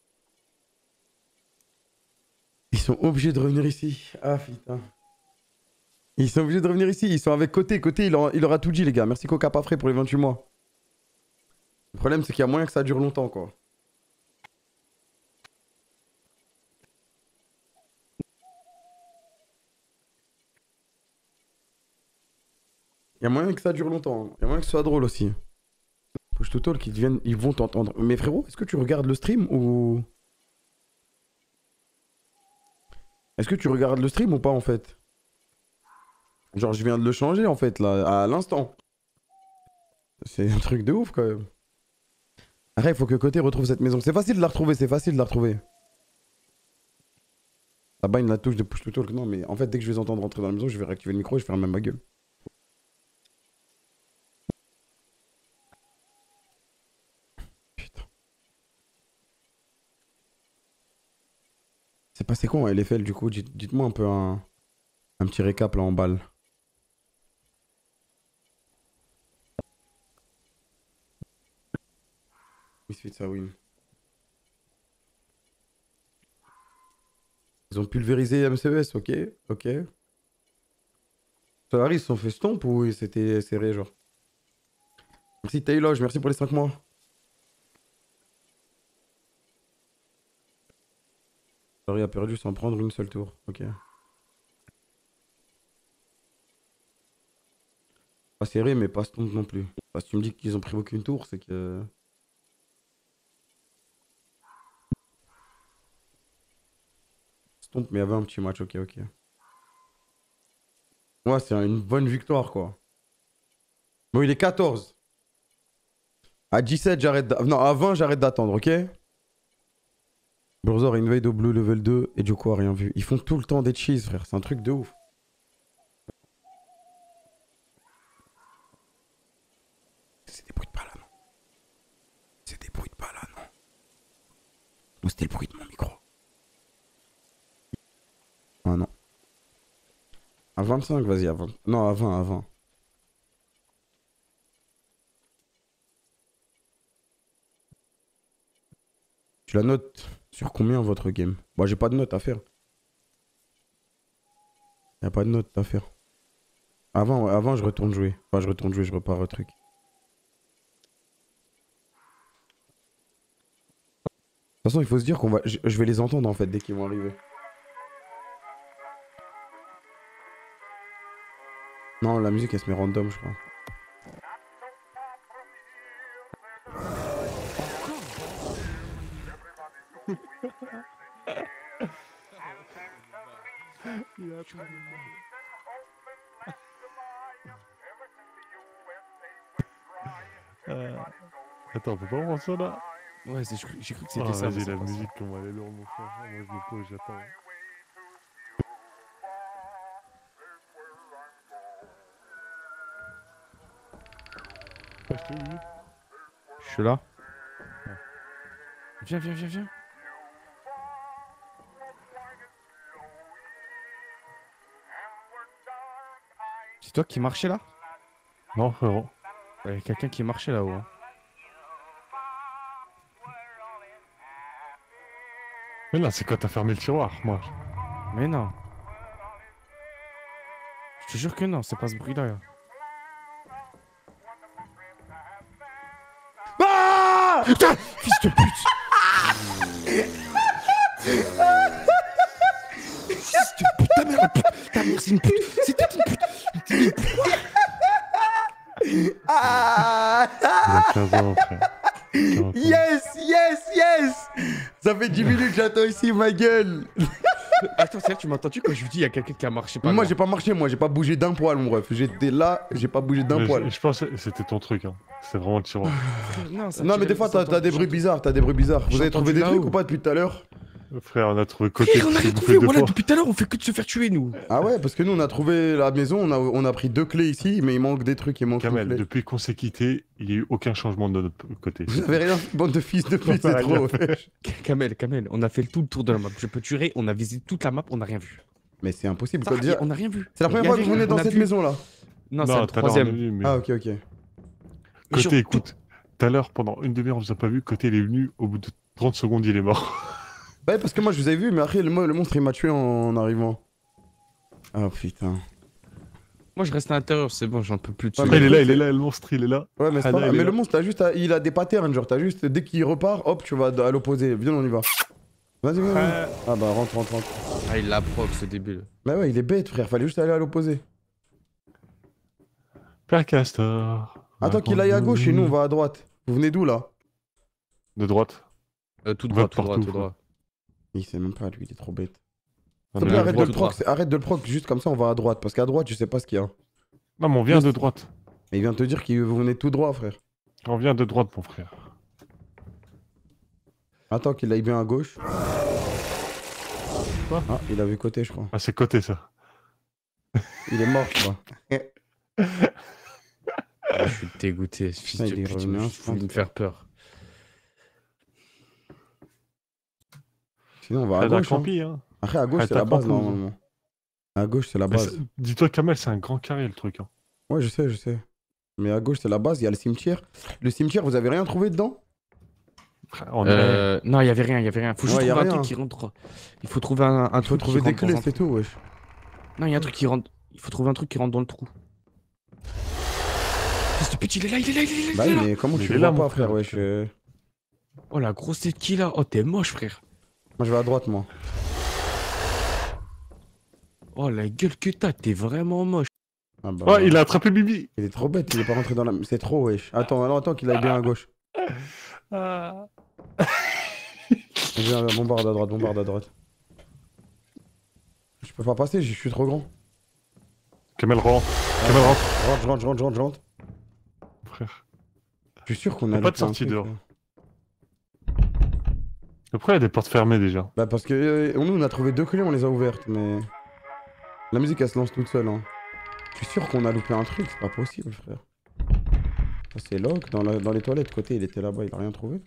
Ils sont obligés de revenir ici. Ah, putain. Ils sont obligés de revenir ici. Ils sont avec Côté. Côté, il, leur- il leur a tout dit, les gars. Merci Coca pas frais pour les vingt-huit mois. Le problème, c'est qu'il y a moyen que ça dure longtemps, quoi. Il y a moyen que ça dure longtemps. Il y a moyen que ce soit drôle aussi. Push to talk, ils, viennent, ils vont t'entendre. Mais frérot, est-ce que tu regardes le stream ou... Est-ce que tu regardes le stream ou pas en fait? Genre je viens de le changer en fait là, à l'instant. C'est un truc de ouf quand même. Après il faut que Côté retrouve cette maison. C'est facile de la retrouver, c'est facile de la retrouver. Ça bagne la touche de push to talk. Non mais en fait dès que je vais entendre rentrer dans la maison, je vais réactiver le micro et je vais faire même ma gueule. Putain. C'est passé quoi à L F L du coup? Dites- Dites-moi un peu un... un petit récap là en balle. Misfits ça win. Ils ont pulvérisé M C E S, ok, ok. Solaris, ils se sont fait stomp ou c'était serré genre? Merci Taylor, merci pour les cinq mois. Sorry a perdu sans prendre une seule tour, ok. Pas serré mais pas stomp non plus. Parce que tu me dis qu'ils ont pris aucune tour, c'est que... Stomp mais il y avait un petit match, ok, ok. Ouais, c'est une bonne victoire quoi. Bon, il est quatorze. À dix-sept, j'arrête d'a- non, à vingt, j'arrête d'attendre, ok? Browser invade au blue level deux et Joko a rien vu. Ils font tout le temps des cheese, frère. C'est un truc de ouf. C'est des bruits de pas là, non? C'est des bruits de pas là, non? Ou c'était le bruit de mon micro? Ah non. À vingt-cinq, vas-y, à vingt. Non, à vingt, à vingt. Tu la notes sur combien votre game? Moi, j'ai pas de note à faire. Y a pas de note à faire. Avant, ouais, avant, je retourne jouer. Enfin, je retourne jouer, je repars au truc. De toute façon, il faut se dire qu'on va... Je, je vais les entendre en fait dès qu'ils vont arriver. Non, la musique elle se met random, je crois. Euh, Attends, on peut pas voir ça là? Ouais, c'est- j'ai cru j'ai cru que Ah, c'était ça. mais vas-y, c'est la pas ça. musique, comment elle est lourde, mon frère. Ah, moi, je me pose, j'attends. Ah, je t'ai vu. Je suis là. Viens, viens, viens, viens. C'est toi qui marchais là? Non, frérot. Il y a quelqu'un qui marchait là-haut. Hein. Mais là, c'est quand t'as fermé le tiroir, moi. Mais non. Je te jure que non, c'est pas ce bruit-là. là. Ah Putain, fils de pute. Fils de pute, ta mère, pute. Ta mère, c'est une pute. C'est toute une pute. C'est une pute. Ah Il a quinze ans, frère. quinze ans. Yes, yes, yes. Ça fait dix minutes que j'attends ici, ma gueule. Attends, c'est vrai que tu m'as entendu quand je lui dis il y a quelqu'un qui a marché pas Moi, loin. j'ai pas marché, moi, j'ai pas bougé d'un poil, mon ref. J'étais là, j'ai pas bougé d'un Mais poil. Je, je pense que c'était ton truc, hein. C'était vraiment le tiroir. Non, ça Non, mais tirait- des fois, ça t'as t'as des entend- bruits bizarres, t'as des bruits bizarres. Vous J'ai avez trouvé entendu des trucs là-haut. ou pas depuis tout à l'heure? Frère, on a trouvé côté. Frère, on a rien trouvé, voilà, depuis tout à l'heure, on fait que de se faire tuer, nous. Ah ouais, parce que nous, on a trouvé la maison, on a, on a pris deux clés ici, mais il manque des trucs, il manque une Kamel, clé. depuis qu'on s'est quitté, il n'y a eu aucun changement de notre côté. Vous avez rien, bande de fils de pute, c'est Pareil, trop. Kamel, Kamel, on a fait tout le tour de la map. Je peux tuer, on a visité toute la map, on n'a rien vu. Mais c'est impossible, Ça, quoi, déjà. on n'a rien vu. C'est la première Y fois avait que vous rien, venez dans on a cette vu- maison-là. Non, c'est Non, la tout à l'heure, on est troisième. venu, mais- Ah, ok, ok. Mais Côté, genre, écoute, tout à l'heure, pendant une demi-heure, on vous a pas vu. Côté, il est venu, au bout de trente secondes, il est mort. Ouais, parce que moi, je vous avais vu, mais après, le, mo- le monstre, il m'a tué en, en arrivant. Ah, putain. Moi, je reste à l'intérieur, c'est bon, j'en peux plus de Ouais, ce mais il est là, écoute, il est là, le monstre, il est là. Ouais, mais c'est Ah, pas là, grave. il est Mais le là. monstre, t'as juste, à- il a des patterns, genre, t'as juste, dès qu'il repart, hop, tu vas à l'opposé. Viens, on y va. Vas-y, vas-y. Ah. Ah bah, rentre, rentre, rentre. Ah, il la proc, ce débile. Bah ouais, il est bête, frère, fallait juste aller à l'opposé. Père Castor. Attends qu'il aille à gauche et nous, on va à droite. Vous venez d'où, là? De droite. Euh, tout Va droit, tout droit, partout, tout droit. Il sait même pas, lui, il est trop bête. On S'il te est plaît, à arrête de droite. le proc, c'est- arrête de le proc, juste comme ça, on va à droite. Parce qu'à droite, je sais pas ce qu'il y a. Non, mais on vient de droite. Mais il vient de te dire que vous venez tout droit, frère. On vient de droite, mon frère. Attends qu'il aille bien à gauche. Quoi? Ah, il a vu côté, je crois. Ah, c'est côté, ça. Il est mort, je crois. Ah, je suis dégoûté, ce fils Putain, de il est pute, revenu il un faut instant. me faire peur. Sinon, on va à T'as de la gauche. hein. campi, hein. Après, à gauche, Ah, c'est la t'as base, compris. normalement. À gauche, c'est la Mais base. c'est- Dis-toi, Kamel, c'est un grand carré le truc. Hein. Ouais, je sais, je sais. Mais à gauche, c'est la base, il y a le cimetière. Le cimetière, vous avez rien trouvé dedans? Frère, on est... Euh, non, il y avait rien, il y avait rien. Faut juste Ouais, y a trouver un rien. truc qui rentre. Il faut trouver un, un Il faut truc qui trouver des rentre dans clés, un c'est trou. tout, wesh. Non, il y a un truc qui rentre. Il faut trouver un truc qui rentre dans le trou. Fils de pute, il est là, il est là, il est là, il Bah est oui, là. mais comment Mais tu il est le là, vois mon pas, frère, frère. wesh. euh. Oh la grosse tête qu'il a. Oh t'es moche frère. Moi, je vais à droite, moi. Oh la gueule que t'as, t'es vraiment moche. Ah bah, Ouais, il a attrapé Bibi. il est trop bête, il est pas rentré dans la... C'est trop, wesh. Attends, alors, attends qu'il aille bien à gauche. Ah. Viens, viens, bombarde à droite, bombarde à droite. Je peux pas passer, je suis trop grand. Kamel rentre. Kamel rentre. Je rentre, je rentre, je rentre, je rentre, je rentre. Frère. Je suis sûr qu'on Y a a pas de loupé un sortie truc, dehors. là. Après, il y a des portes fermées déjà. Bah parce que euh, nous on a trouvé deux clés, on les a ouvertes, mais... La musique elle se lance toute seule, hein. Je suis sûr qu'on a loupé un truc, c'est pas possible, frère. Ça c'est Locke, dans, la- dans les toilettes, côté, il était là-bas, il a rien trouvé.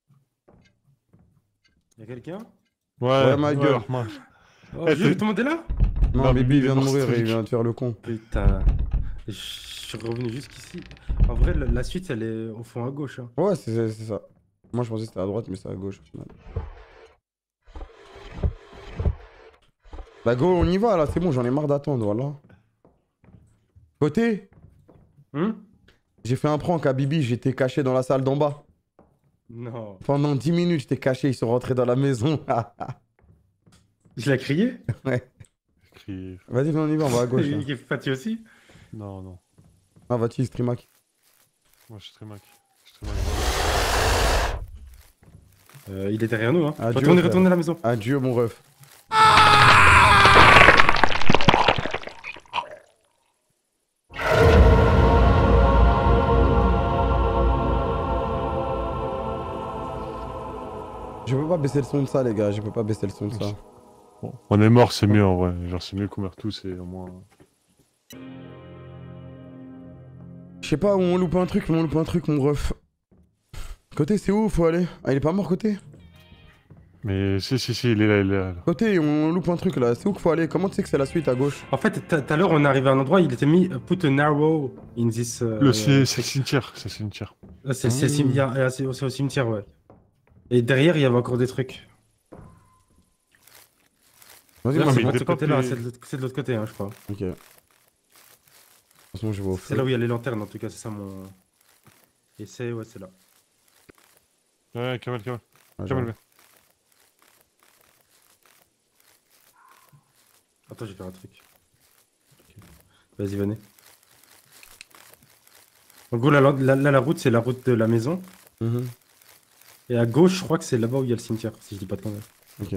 Y'a quelqu'un? Ouais, Ouais, ma gueule. Armand. Oh, Eh, Jules, t'es- tout le monde est là? Non, Non, Bibi Bibi, il vient de il est mourir mort, et il ce vient de faire le con. Putain. Je suis revenu jusqu'ici. En vrai, la, la suite, elle est au fond à gauche. Hein. Ouais, c'est c'est- c'est ça. Moi je pensais que c'était à droite, mais c'est à gauche au final. Bah go, on y va là, c'est bon, j'en ai marre d'attendre, voilà. Côté, Hum? j'ai fait un prank à Bibi, j'étais caché dans la salle d'en bas. Non. Pendant dix minutes, j'étais caché, ils sont rentrés dans la maison. Je l'ai crié? Écrit- Vas-y, viens, on y va, on va à gauche. là. Il est fatigué aussi? Non, non. Ah, va-t-il, Streamac. Moi, je suis très mac. Je suis très mac. Euh, il est derrière nous. Hein. Adieu, Retournez, frère. retournez à la maison. Adieu, mon ref. Je peux pas baisser le son de ça, les gars, je peux pas baisser le son de ça. Bon, on est mort, c'est mieux en vrai. Genre, c'est mieux qu'on meurt tous et au moins. Je sais pas où on loupe un truc, mais on loupe un truc, mon ref. Côté, c'est où faut aller? Ah, il est pas mort, côté? Mais si, si, si, il est là, il est là. Côté, on loupe un truc là, c'est où qu'il faut aller? Comment tu sais que c'est la suite à gauche? En fait, tout à l'heure, on est arrivé à un endroit, il était mis uh, put an arrow in this. euh, Le c'est c'est le cimetière, c'est le cimetière. Ah, C'est c'est le cimetière, ah, c'est c'est au cimetière, ouais. Et derrière, il y avait encore des trucs. Vas-y, D'ailleurs, moi, mais c'est il pas de ce était pas côté-là, plus- c'est de l'autre- c'est de l'autre côté, hein, je crois. Ok. De toute façon, je vais au C'est feu. là où il y a les lanternes, en tout cas, c'est ça mon. Et c'est, ouais, c'est là. Ouais, Kamel, Kamel. Ah, Kamel, j'arrive. viens. Attends, je vais faire un truc. Ok. Vas-y, venez. En gros, là, là, là, la route, c'est la route de la maison. Mhm. Et à gauche, je crois que c'est là-bas où il y a le cimetière, si je dis pas de conneries. Ok.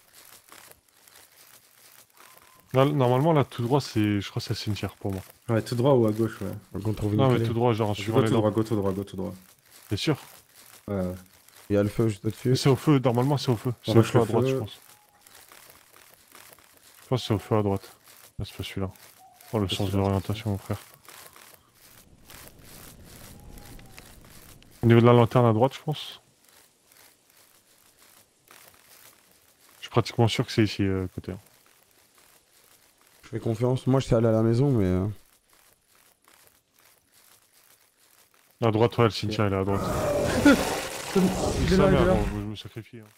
Là, normalement, là, tout droit, c'est. Je crois que c'est le cimetière pour moi. Ouais, tout droit ou à gauche, ouais. Donc on trouve une Non, mais clé. tout droit, genre, en Go suivant les tout droit, lampes. go tout droit, go tout droit. T'es sûr? Ouais, ouais. Il y a le feu juste au-dessus. C'est au feu, normalement, c'est au feu. C'est On au rush feu à le droite, feu. je pense. Je pense que c'est au feu à droite. Là, c'est pas celui-là. Oh, le C'est sens de celui-là, l'orientation, mon frère. Au niveau de la lanterne à droite, je pense. Je suis pratiquement sûr que c'est ici, euh, côté. hein. Je fais confiance. Moi, je sais aller à la maison, mais. euh, À droite, ouais, le cimetière, il est à droite. Il est là, il est là. Bon, je me sacrifie. hein.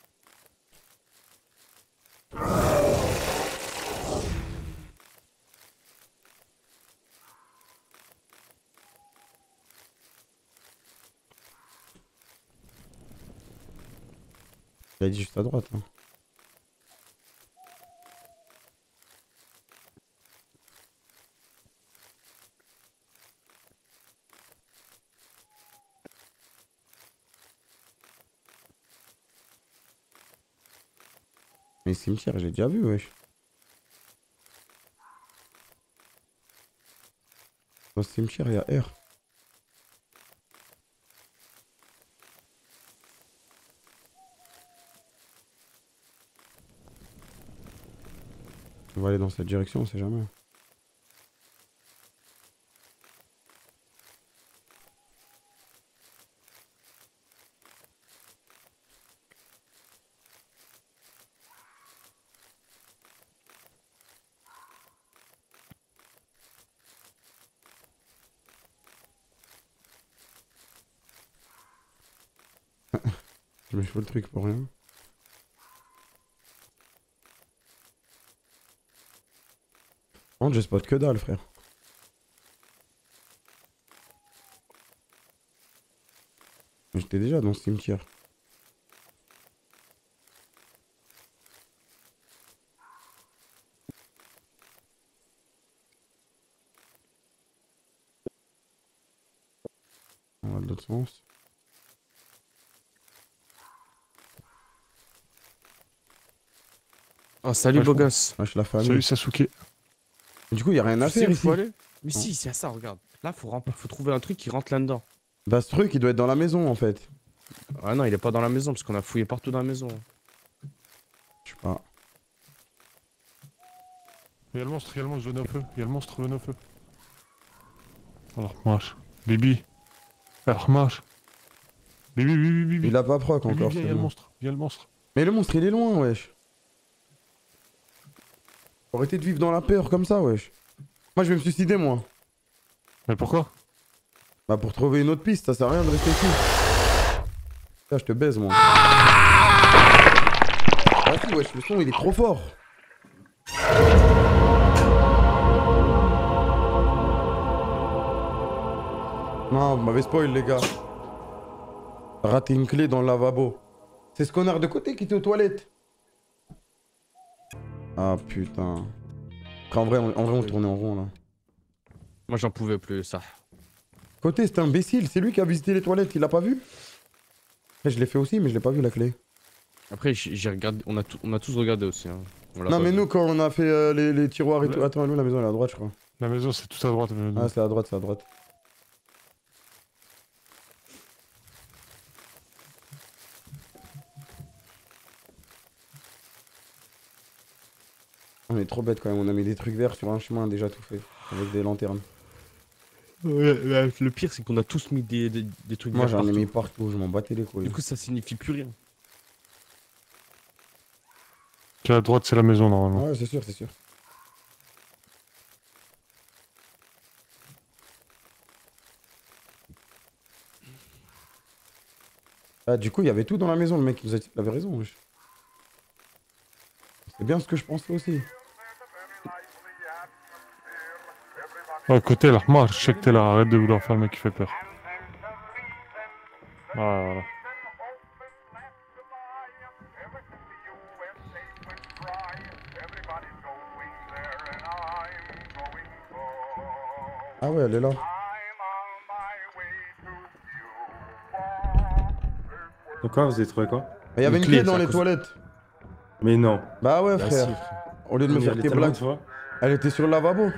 Il a dit juste à droite. Hein. Mais cimetière, j'ai déjà vu, wesh. Dans ce cimetière, il y a R. On va aller dans cette direction, on sait jamais. Mais je fais le truc pour rien. Non, je spot que dalle, frère. J'étais déjà dans ce cimetière. On va de l'autre sens. Oh, salut, beau gosse. Wesh la famille. Salut Sasuke. Du coup, y a rien à Tu sais faire où ici. faut aller? Mais Non. si, c'est à ça, regarde. Là, faut, rem- faut trouver un truc qui rentre là-dedans. Bah, ce truc, il doit être dans la maison en fait. Ah non, il est pas dans la maison parce qu'on a fouillé partout dans la maison. Je sais pas. Il y a le monstre, il y a le monstre, venez au feu. Il y a le monstre, venez au feu. Alors, marche. Bibi. Alors, marche. Bibi, bibi, bibi. Il a pas proc Bibi, encore. viens, il c'est y a le bon. monstre. Viens le monstre. Mais le monstre, il est loin, wesh. Faut arrêter de vivre dans la peur comme ça, wesh. Moi, je vais me suicider, moi. Mais pourquoi? Bah, pour trouver une autre piste, ça sert à rien de rester ici. Là, je te baise, moi. Vas-y, wesh, le son, il est trop fort. Non, vous m'avez spoil, les gars. Raté une clé dans le lavabo. C'est ce connard de côté qui était aux toilettes. Ah, putain. Après, en vrai, on, en vrai, on tournait en rond, là. Moi, j'en pouvais plus, ça. Côté, c'est imbécile. C'est lui qui a visité les toilettes. Il l'a pas vu? Après, je l'ai fait aussi, mais je l'ai pas vu, la clé. Après, j'ai j'ai regardé, on a, tout- on a tous regardé aussi. Hein. On l'a Non, pas mais vu. nous, quand on a fait euh, les, les tiroirs et Ouais. tout. Attends, nous, la maison, elle est à droite, je crois. La maison, c'est tout à droite. euh, Ah, c'est à droite, c'est à droite. On est trop bête quand même. On a mis des trucs verts sur un chemin déjà tout fait. Avec des lanternes. Ouais, ouais, le pire, c'est qu'on a tous mis des, des, des trucs Moi, verts j'en ai partout. mis partout. Je m'en battais les couilles. Du coup, ça signifie plus rien. Qui est à droite, c'est la maison, normalement. Ouais, c'est sûr, c'est sûr. Ah, du coup, il y avait tout dans la maison. Le mec, il vous a dit, il avait raison. wesh. C'est bien ce que je pensais aussi. Ouais, côté là, marche, je sais que t'es là, arrête de vouloir faire le mec qui fait peur. Voilà, voilà. Ah ouais, elle est là. Donc quoi, vous avez trouvé quoi? Il y avait Une une clé, clé dans c'est à les cause- toilettes. Mais non. Bah ouais, Bah, frère. si. Au lieu de me Il y faire allait tes tellement blagues, de fois. elle était sur le lavabo.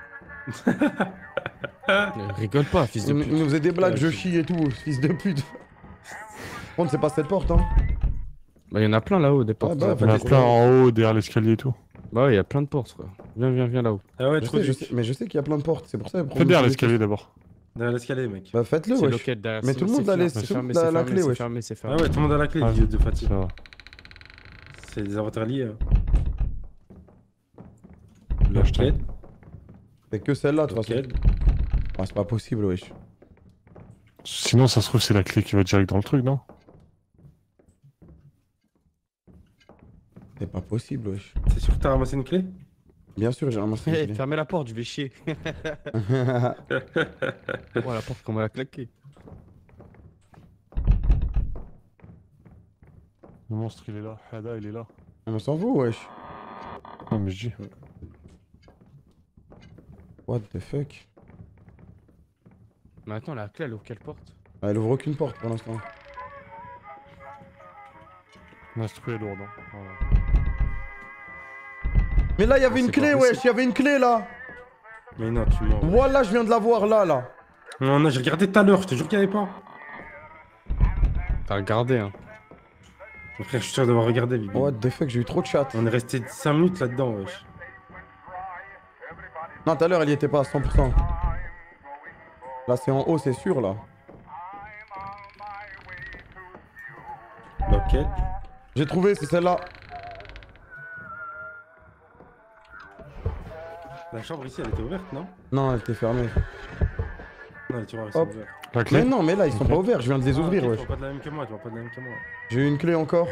Ne rigole pas, fils de Il, pute. il nous faisait des blagues, Ouais, je je- chie et tout, fils de pute. Contre, c'est pas cette porte, hein. Bah, il y en a plein là-haut, des portes. bah, là. Il y en a plein en haut, derrière l'escalier et tout. Bah, ouais, il y a plein de portes, frère. Viens, viens, viens là-haut. Ah ouais, Je trop sais, je dur. sais, mais je sais qu'il y a plein de portes, c'est pour ça. Fais derrière l'escalier d'abord. Derrière l'escalier, mec. Bah faites-le, C'est wesh. loquette derrière. Mais c'est- tout le monde c'est a les- fermé, tout c'est le monde fermé, a c'est la fermé, clé, c'est wesh. fermé, c'est Ah fermé. ouais, tout le monde a la clé, Ah, idiot de Ça fatigue. va. C'est des inventaires liés. hein. Là, je Ok, C'est que celle-là, de toute façon. ok. Ah, c'est pas possible, wesh. Sinon, ça se trouve, c'est la clé qui va direct dans le truc, non? C'est pas possible, wesh. C'est sûr que t'as ramassé une clé? Bien sûr, j'ai ramassé Hey, une clé. fermez la porte, je vais chier. Oh, la porte, comment elle a claqué. Le monstre, il est là. Hada, il est là. On s'en fout, wesh. Non, mais je dis. What the fuck? Mais attends, la clé, elle ouvre quelle porte? Ah, elle ouvre aucune porte pour l'instant. L'instru est lourd, hein. Voilà. Mais là, il y avait C'est une pas clé, possible. wesh. Il y avait une clé, là. Mais non, tu mens. Voilà, je viens de la voir, là, là. Non, non, j'ai regardé tout à l'heure, je te jure qu'il n'y avait pas. T'as regardé, hein. Mon frère, je suis sûr d'avoir regardé, Bibi. What the fuck, j'ai eu trop de chat. On est resté cinq minutes là-dedans, wesh. Non, tout à l'heure, elle y était pas à cent pour cent. Là, c'est en haut, c'est sûr, là. Ok. J'ai trouvé, c'est celle-là. La chambre ici, elle était ouverte, non? Non, elle était fermée. Non, les tiroirs, ils Hop. sont ouverts. La clé. Mais non, mais là, ils sont Ok. pas ouverts, je viens de les Ah, ouvrir, ok, wesh. Tu vois pas de la même que moi, tu vois pas de la même que moi. J'ai eu une clé encore.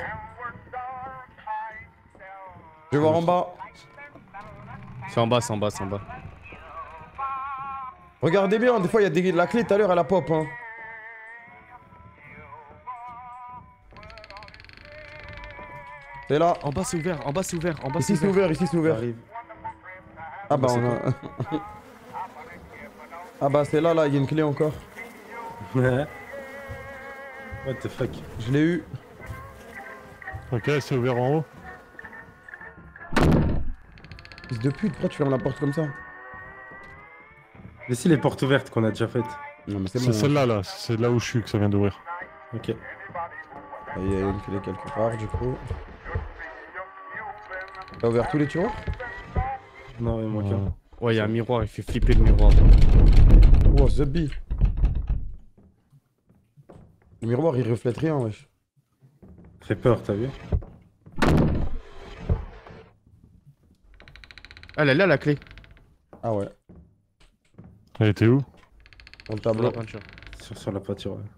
Je vais voir en bas. C'est en bas, c'est en bas, c'est en bas. Regardez bien, des fois, il y a des... la clé tout à l'heure, elle a pop, hein. C'est là. En bas, c'est ouvert, en bas, c'est ouvert, en bas, Ici, c'est ouvert, ici, c'est ouvert. J'arrive. Ah bah, c'est on a... ah bah, c'est là, là, il y a une clé encore. Ouais. What the fuck. Je l'ai eu. Ok, c'est ouvert en haut. Fils de pute, pourquoi tu fermes la porte comme ça? Laissez les portes ouvertes qu'on a déjà faites. Non, mais c'est C'est bon. celle-là, là. C'est là où je suis que ça vient d'ouvrir. Ok. Il y a une clé quelque part, du coup. T'as ouvert tous les tiroirs? Non, il manque un. Euh, Ouais, il y a un miroir, il fait flipper le miroir. Oh, The Bee. Le miroir, il reflète rien, wesh. Fait peur, t'as vu? Elle est là, la clé. Ah ouais, Elle était où? dans le Sur la tableau. peinture. Sur, sur la peinture, ouais.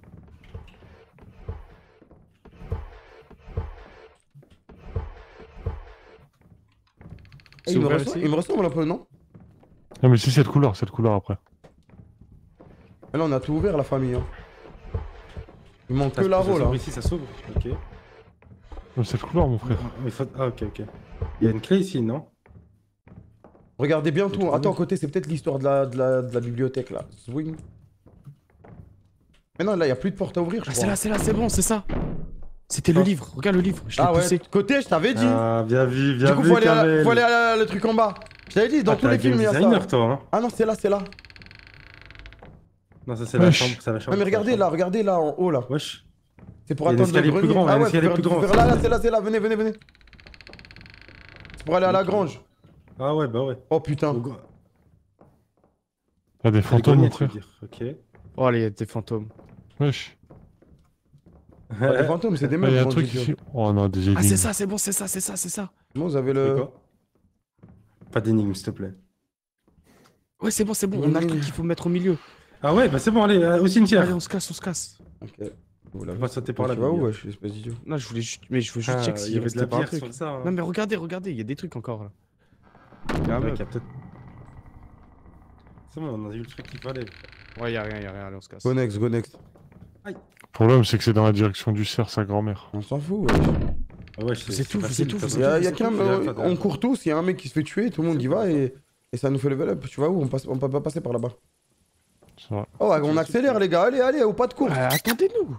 Eh, C'est il, me ouvert ressemble, ici il me ressemble un peu, non? Non, mais si, cette couleur, cette couleur après. Mais là, on a tout ouvert, la famille. Hein. Il manque Ça, que la ça roue, là. s'ouvre ici, ça s'ouvre. Ok. Non, cette couleur, mon frère. Il faut... Ah, ok, ok. Il y a une clé ici, non? Regardez bien tout. trouvé. Attends, à côté, c'est peut-être l'histoire de la, de, la, de la bibliothèque, là. Swing. Mais non, là, il n'y a plus de porte à ouvrir, je Ah, c'est crois. là, c'est là, c'est bon, c'est ça. C'était le Ah. livre, regarde le livre, je l'ai Ah ouais, poussé. côté, je t'avais dit. Ah, bien vu, bien du coup, vu, faut aller, à la- Kamel. faut aller à la- le truc en bas. Je t'avais dit, dans Ah, tous t'es les un films, il y a game designer, ça. toi, hein? Ah non, c'est là, c'est là. Non, ça c'est la Wesh. chambre, c'est la chambre. Non, mais c'est la regardez chambre. là, regardez là, en haut, là. Wesh. C'est pour Il y a un attendre le escalier plus grenier. grand, il y a Ah un ouais, escalier faut plus faire- grand, faut ça. faire- Là, là, c'est là, c'est là, venez, venez, venez. C'est pour aller à la Ok. grange. Ah ouais, bah ouais. Oh putain. Au gros- Il y a des les fantômes, greniers, mon tu veux frère. dire. Ok. Oh, allez, il y a des fantômes. Wesh. Ah, les fantômes, c'est des Ah, meufs. il y a un grands truc yeux. ici. Oh non, des Ah, énigmes. c'est ça, c'est bon, c'est ça, c'est ça, c'est ça. Moi, vous avez C'est le. quoi? Pas d'énigme, s'il te plaît. Ouais, c'est bon, c'est bon, on a le Mmh. truc qu'il faut mettre au milieu. Ah ouais, bah c'est bon, allez, euh, au cimetière. Allez, on se casse, on se casse. Ok. Vous On l'avez. va sauter par là. Tu vas où, Bibi. wesh, espèce d'idiot? Non, je voulais juste, mais je veux juste Ah, check il y s'il avait de restait la pas un bière truc. sur ça. hein. Non, mais regardez, regardez, il y a des trucs encore là. Il y a un Ouais, meuble. qu'il y a peut-être- C'est bon, on a eu le truc qu'il fallait. Ouais, il y a rien, il y a rien, allez, on se casse. Go next, go next. Le problème, c'est que c'est dans la direction du cerf, sa grand-mère. On s'en fout, wesh. Ah ouais, Vous êtes tout, vous êtes tout, vous Il y a, êtes y a tout, qu'un. faut euh, faire de- On court tous, il y a un mec qui se fait tuer, tout le monde y va et. Et ça nous fait level up. Tu vois où on, passe... on peut pas passer par là-bas. C'est vrai. Oh, on accélère, les gars. Allez, allez, au pas de course. Euh, attendez-nous.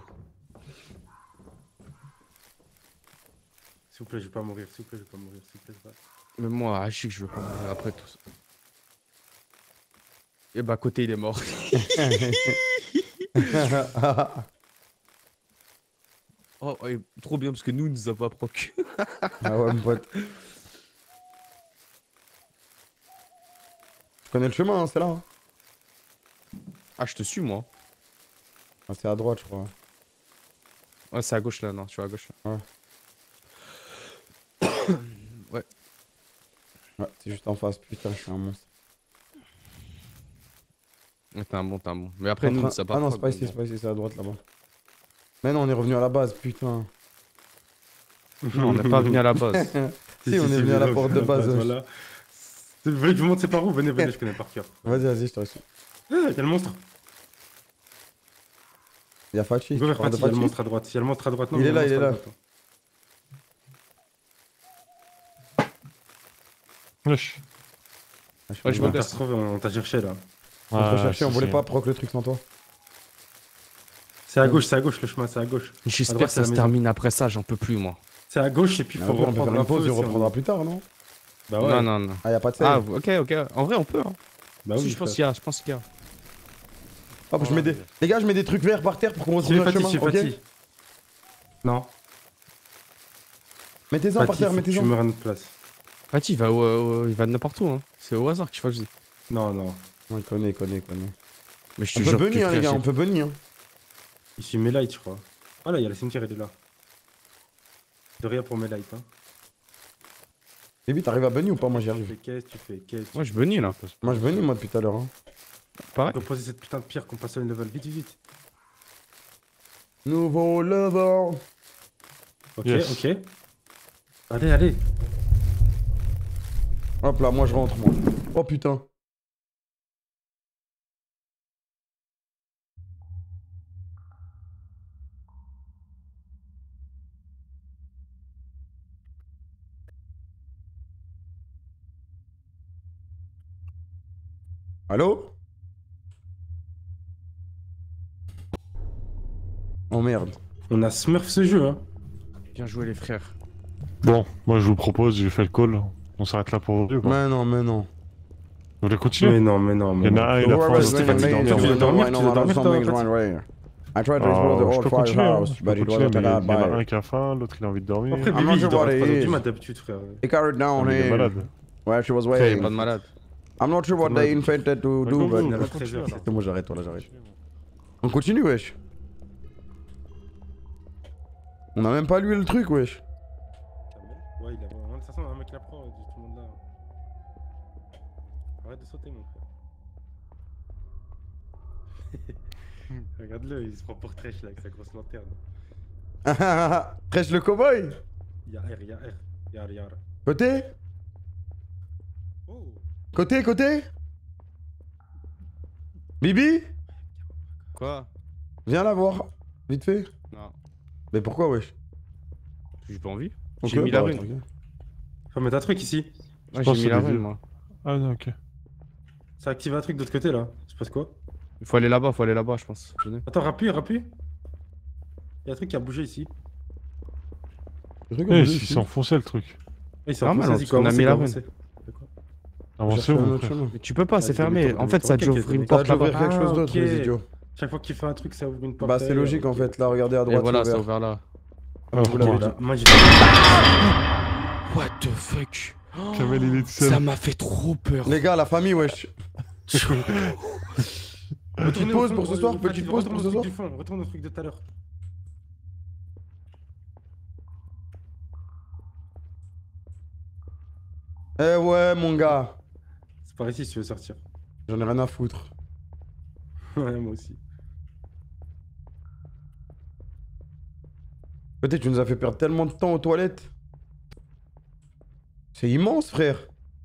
S'il vous plaît, je vais pas mourir, s'il vous plaît, je vais pas mourir, s'il vous plaît. je vais pas- Mais moi, ah, je sais que je veux pas mourir après tout ça. Et bah, à côté, il est mort. Oh, ouais, trop bien parce que nous, il nous a pas proc. Ah ouais, mon pote. Je connais le chemin, hein, c'est là. hein. Ah, je te suis, moi. Ah, c'est à droite, je crois. Ouais, c'est à gauche là, non, je suis à gauche là. Ouais, c'est juste en face. Putain, je suis un monstre. Ouais, t'es un bon, t'es un bon. Mais après, nous, ça pas Ah non, proc, c'est pas donc ici, bon. c'est pas ici, c'est à droite là-bas. Mais non, on est revenu à la base, putain. Non, on n'est pas venu à la base. Si, on est venu à la on porte est de venu à la base. wesh. Voilà. Vous voulez que je vous montre c'est par où? Venez, venez, je connais par cœur. Vas-y, vas-y, je te reçois. Ah, il y a le monstre. Il y a Fachi. Go tu vers parles de Fatih, il y a le Fachi monstre à droite. Il y a le monstre à droite. Non, Il y a est le là, il monstre est à là. droite. Wesh. Ah, je Ouais, je suis me On bien. t'a retrouvé, on t'a cherché là. On te Ouais, recherchait, on si, voulait si. pas proc le truc sans toi. C'est à gauche, c'est à gauche le chemin, c'est à gauche. À J'espère droite, que c'est ça la se maison. termine après ça, j'en peux plus, moi. C'est à gauche et puis il Ah, faut ok, on peut reprendre faire un une pause peu. et on si on- reprendra plus tard, non? Bah ouais. Non, non, non. Ah, y a pas de Ah, save. ok, ok. En vrai, on peut. Hein. Bah Si, oui, je pense frère. qu'il y a, je pense qu'il y a. Hop, je mets des... Les gars, je mets des trucs verts par terre pour qu'on retrouve Suivez notre Fatih, chemin, suivez ok? Fatih. Non. Mettez-en par Fatih, terre, faut que tu mettez-en. meurs à notre place. Fatih, il va, au- au- il va de n'importe où. Hein. C'est au hasard que je choisis. Non, non. Ouais, il connaît, il connaît, il connaît. Mais je te On peut jure que bunny, hein, les frère, gars, j'ai- on peut bunny, hein. Il suit Melight, je crois. Ah là, il y a le cimetière, il est là. De rien pour Melight, hein. Baby, t'arrives à bunny ou pas? Moi, j'y Tu arrive. fais caisse, tu fais caisse. Moi, je bunny là. Moi, je bunny, moi, depuis tout à l'heure, hein. Pareil. On peut poser cette putain de pierre qu'on passe à une level. Vite, vite, vite. Nouveau level. Ok, Yes. ok. Allez, allez. Hop là, moi je rentre, moi. Oh putain. Allô? Oh merde. On a smurf ce jeu, hein. Bien joué les frères. Bon, moi je vous propose, j'ai fait le call. On s'arrête là pour aujourd'hui ou pas? Mais non, mais non. Vous voulez continuer? Mais non, mais non, mais Il y en non. a un, il a faim. Whoever's Stéphane, doing tu the dois main dormir, is tu dois dormir, doing tu dois dormir, something's toi, wrong right. I tried to Ah, explore the je old peux father's continuer, hein, house, je but peux it continuer, wasn't mais allowed il y en a by un it. qui a faim, l'autre il a envie de dormir. Après, I'm Bibi, not il sure dort what à it trois heures is. du mat d'habitude, frère. He carried Ah, down mais il est here malade. where she was Frère, il est waiting. pas de malade. I'm not sure what Pas they mal. intended to Ouais, do, go, go, but... on va but- continuer, alors. C'est moi, j'arrête, voilà, j'arrête. Continuez, moi. On continue, wesh. On a même pas lu le truc, wesh. Ouais, il a vraiment. De toute façon, un mec l'apprend, tout le monde là. Arrête de sauter, mon frère. Regarde-le, il se prend pour Trèche là avec sa grosse lanterne. Trèche le cowboy. Y'a R, y'a R. Y'a R, y'a R. Côté. Oh! Côté, côté. Bibi, Quoi? viens la voir. Vite fait. Non, Mais pourquoi, wesh? j'ai pas envie. Ok, J'ai mis la bah, rune. tranquille. Faut mettre un truc ici. Ouais, pense j'ai mis que la c'est rune, des- moi. Ah non, ok. Ça active un truc de l'autre côté là. Il se passe quoi? Il faut aller là-bas, faut aller là-bas, je pense. Venez. Attends, rappuie, rappuie. Y'a un truc qui a bougé ici. Le truc, Eh, on il veut ici. s'est enfoncé le truc. Il s'est Normal, enfoncé, parce qu'on a mis la rune. Avancez Chercher ou un mon autre frère? chemin. Mais tu peux pas, c'est Ah, fermé. demi-tour, En fait, ça a demi-tour, déjà ouvert une ok, Ça porte va ouvrir là-bas. quelque chose Ah, d'autre, ok. les idiots. Chaque fois qu'il fait un truc, ça ouvre une porte. Bah, c'est ailleurs, logique en ok. fait. Là, regardez à Et droite, voilà, c'est c'est ouvert. ouvert là. Ah, Vous l'avez moi, là. Moi, j'ai What the fuck? Kamel, il est tout Ça seul. m'a fait trop peur. Les gars, la famille, wesh. Retournez pause au fond, pour ce soir, euh, petite vas-y, pause retourne pour au ce truc soir. du fond, Retourne au truc de tout à l'heure. Eh ouais, mon gars. C'est par ici si tu veux sortir. J'en ai rien à foutre. Ouais, moi aussi. Peut-être tu nous as fait perdre tellement de temps aux toilettes. C'est immense, frère.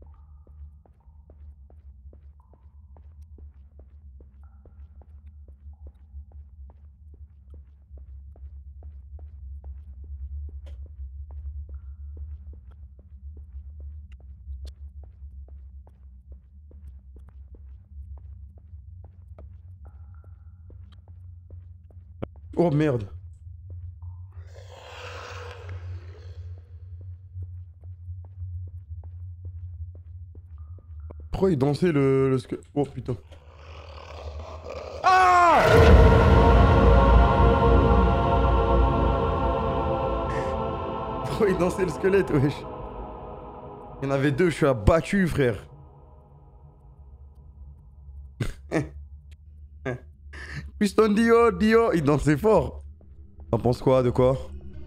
Oh merde. Pourquoi il dansait le, le sque- Oh putain. Ah! Pourquoi il dansait le squelette, wesh? Il y en avait deux, je suis abattu, frère. Piston Dio, Dio, il dansait fort. T'en penses quoi, de quoi?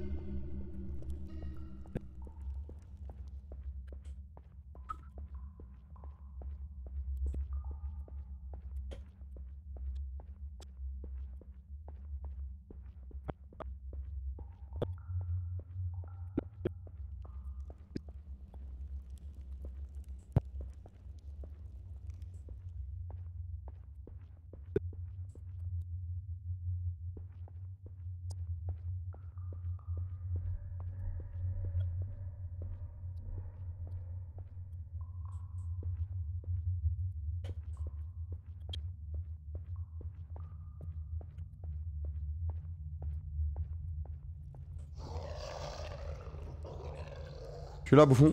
Je suis là, bouffon.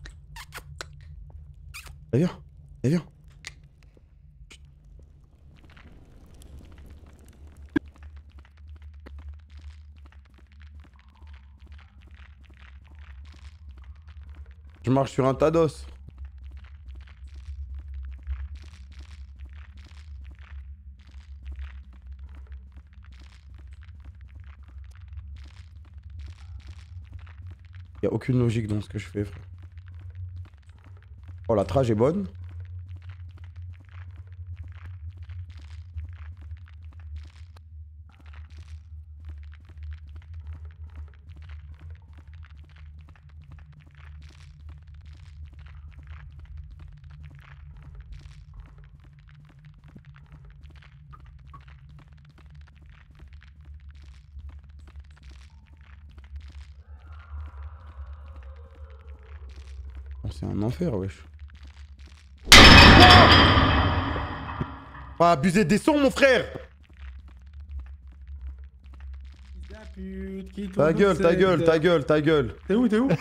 Allez, viens. Allez, viens. Je marche sur un tas d'os. Y a aucune logique dans ce que je fais, frère. Oh, la trage est bonne. c'est un enfer, wesh. Pas abuser des sons, mon frère. Ta gueule, ta gueule, ta gueule, ta gueule. T'es où, t'es où?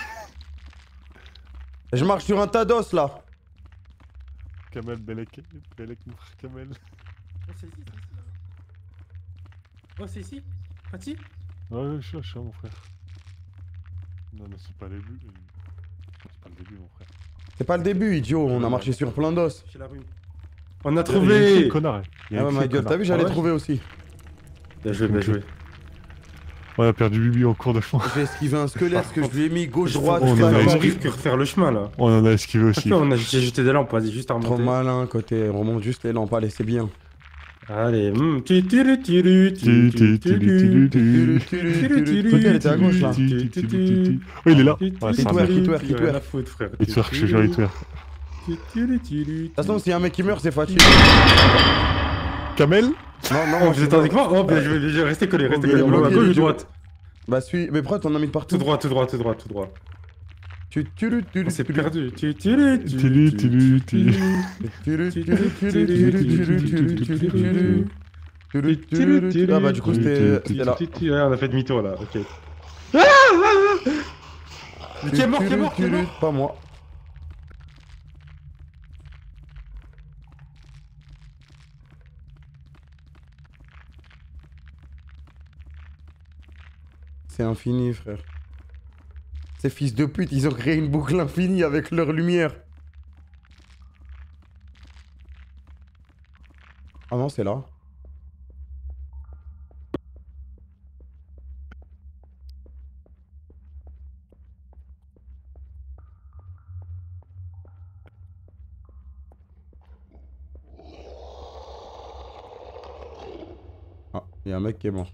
Je marche sur un tas d'os, là. Kamel, Belek, Belek, mon frère Kamel. Oh, c'est ici, c'est ici. Oh, c'est ici. Fatih? Ouais, ouais, je suis là, je suis là, mon frère. Non, mais c'est pas le début. euh, C'est pas le début, mon frère. C'est pas le début, idiot. On a marché sur plein d'os. Chez la rue. On a Il y a écrit, trouvé. connard. Il y a Ah ouais, écrit, ma gueule. connard. T'as vu, j'allais Ah ouais. trouver aussi. Bien joué, bien joué. On a perdu Bibi en cours de chemin. J'ai esquivé un squelette parce que je lui ai mis gauche-droite. On On en a a face, esquivé. face. que refaire le chemin là. On en a esquivé aussi. On a j'ai jeté des lampes, vas-y, juste à Trop remonter. malin côté. On remonte juste les lampes. Allez, c'est bien. Allez, hum, tu tu tu tu Tu, tu tu, tu, tu, tu, tu. Côté, elle était à gauche là. Tu, tu, tu, tu, tu. Oh, il est là. Ouais, c'est un twerk, mec. il twerk, il Rien twerk. à foutre, frère. Il twerk, je te jure, il twerk. De toute façon, s'il y a un mec qui meurt, c'est Fatih. Kamel? Non, non, Oh, moi, vous êtes avec moi? Oh, bien joué, bien joué, restez collés, restez collés. Ok, À ok, gauche ou ok. droite? Bah, suis. Mais pourquoi t'en as mis de partout? Tout droit, tout droit, tout droit, tout droit. Tu tu tu tu On s'est tu perdu. Tu tu Tulu, tulu, tulu. tu tu tu tu Ah bah du coup c'était c'était là. Ouais, on a fait demi-tour là, ok. Qui est mort, qui est mort, qui est mort? Pas moi. C'est infini, frère. Ces fils de pute, ils ont créé une boucle infinie avec leur lumière. Ah non, c'est là. Ah, il y a un mec qui est mort.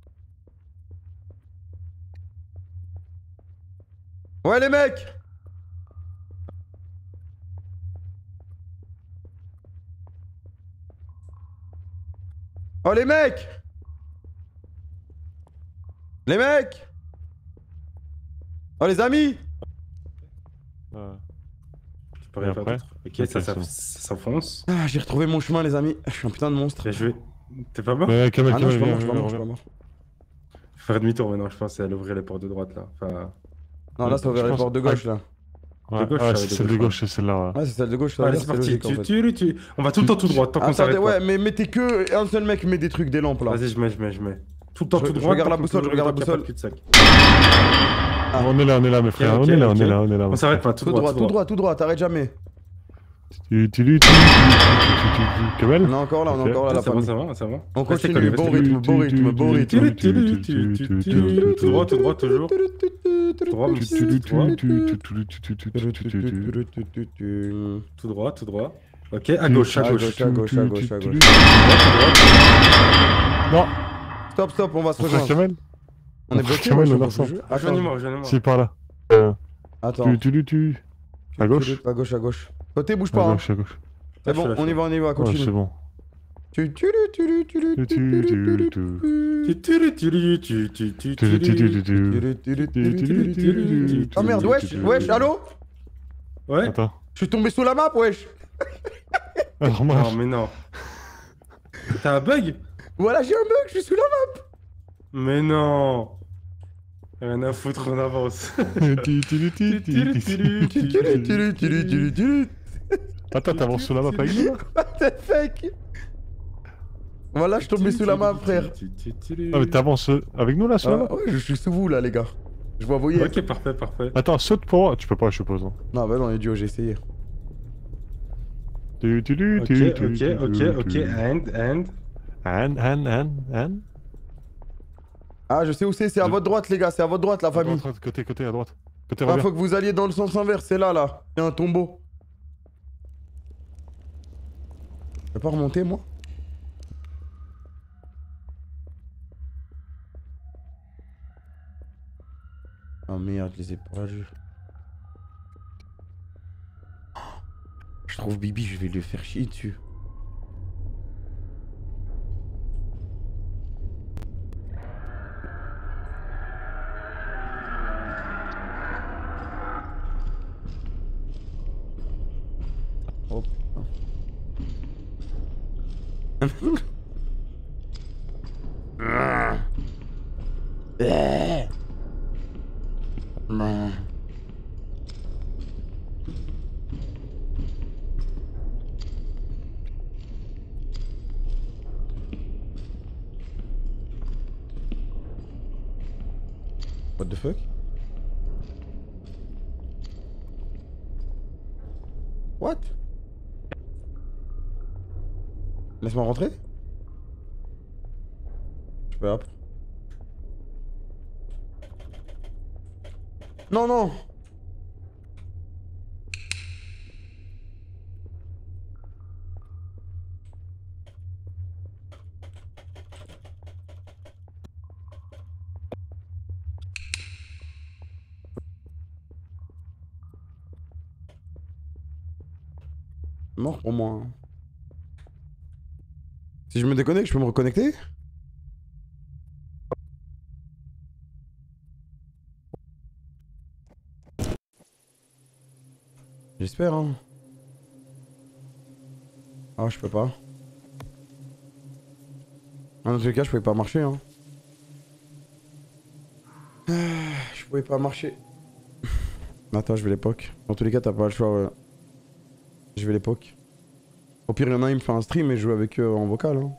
Ouais les mecs! Oh les mecs! Les mecs! Oh les amis! Ouais. Tu peux rien Et faire après d'autre. Ok, Ok, ça, c'est ça, bon. ça s'enfonce. Ah, j'ai retrouvé mon chemin les amis. Je suis un putain de monstre. Bien joué. T'es pas mort? Ouais, Kamel, Ah non, je Kamel, suis pas viens, mort, je suis pas viens, mort, je suis pas reviens. mort. Faut faire demi-tour maintenant, je pense, et aller ouvrir les portes de droite là. Enfin. Non, là ça ouvre Je les pense- portes de gauche là. Ouais, gauche, ouais, ça, c'est de celle de gauche, gauche, c'est celle-là. ouais. Ouais, c'est celle de gauche, ça va Allez, dire, c'est c'est parti. logique en Tu, fait. tu, tu... On va tout le temps tout droit, tant qu'on Attendez, s'arrête ouais, pas. mais mettez que un seul mec met des trucs, des lampes là. Vas-y, je mets, je mets, je mets. Tout le temps Je- tout je droit. regarde tant la qu'on boussole, peut- je regarde la tant qu'il y a pas de boussole. cul-de-sac. Ah. On est là, on est là, mes frères. ok, On est là, on ok. est là, on est là. On s'arrête pas, tout Tout droit, droit, tout droit, tout droit, t'arrêtes jamais. Tu, tu, tu, tu, tu, tu, tu, tu, Kamel? On est encore là, on est Ok. encore là, la C'est bon, famille. c'est bon, c'est bon. On Restez continue, collés, bon restez rythme, bon rythme, bon rythme. Tout droit, tout droit, toujours. Droit, Tu, tu, tu, tu, droit. tu, tu, tu, tu, tu, tu, tu, tu, tu, tu. Tout droit, tout droit. Ok, à gauche, à À gauche. gauche, à gauche, à gauche, à gauche. Droit, tout droit. Non, Stop, stop, on va se mon frère rejoindre. Kamel? On est Mon frère bloqué, Kamel, ouais, on je a peux ça. jouer. Attends, Rejoignez-moi, rejoignez-moi. C'est par là. Euh, attends. Tu, tu, tu, tu. À gauche? À gauche, à gauche. Côté, bouge À pas. hein. gauche, à gauche. C'est bon, on y va, on y va, Ouais, c'est continue. bon. Tu tu tu tu tu Tu, tu, tu, tu. Tu, tu, tu, tu, tu, tu, tu, Tu, tu, tu, tu, tu. tu. Ah merde, wesh, wesh, allô? Ouais? Attends. Je suis tombé sous la map, wesh. Alors, moi, Non, mais non. T'as un bug? Voilà, j'ai un bug, je suis sous la map. Mais non. Rien à foutre, on avance. Tu, tu, tu, tu, tu, tu. Tu tu tu tu tu tu. Attends, t'avances sur la map avec nous là? What the fuck? Voilà, je suis tombé sous la map, frère. Ah, mais t'avances avec nous là sur la map? Ah, ouais, je suis sous vous là, les gars. Je vois voyez. Ok, parfait, parfait. Attends, saute pour moi. Tu peux pas, je suppose. hein. Non, bah non, idiot, j'ai essayé. Tu, tu, tu, Ok, tu, tu, ok, tu, ok, tu. ok, and, and. Anne, Anne, Anne, Anne. Ah, je sais où c'est, c'est à Je- votre droite, les gars, c'est à votre droite, la À droite, famille. droite, côté, côté, à droite. Côté, Ah, reviens. faut que vous alliez dans le sens inverse, c'est là, là. Il y a un tombeau. Je peux pas remonter, moi? Oh merde, je les ai pas vus. Je trouve Bibi, je vais lui faire chier dessus. Non. What the fuck? What? Laisse-moi rentrer. Je peux après. Non, non. Mort pour moi. Hein. Si je me déconnecte, je peux me reconnecter? J'espère, hein. Ah, je peux pas. Dans tous les cas, je pouvais pas marcher, hein. Je pouvais pas marcher. Attends, je vais l'époque. Dans tous les cas, t'as pas le choix, ouais. Je vais l'époque. Au pire, il y en a un, il me fait un stream et je joue avec eux en vocal, hein.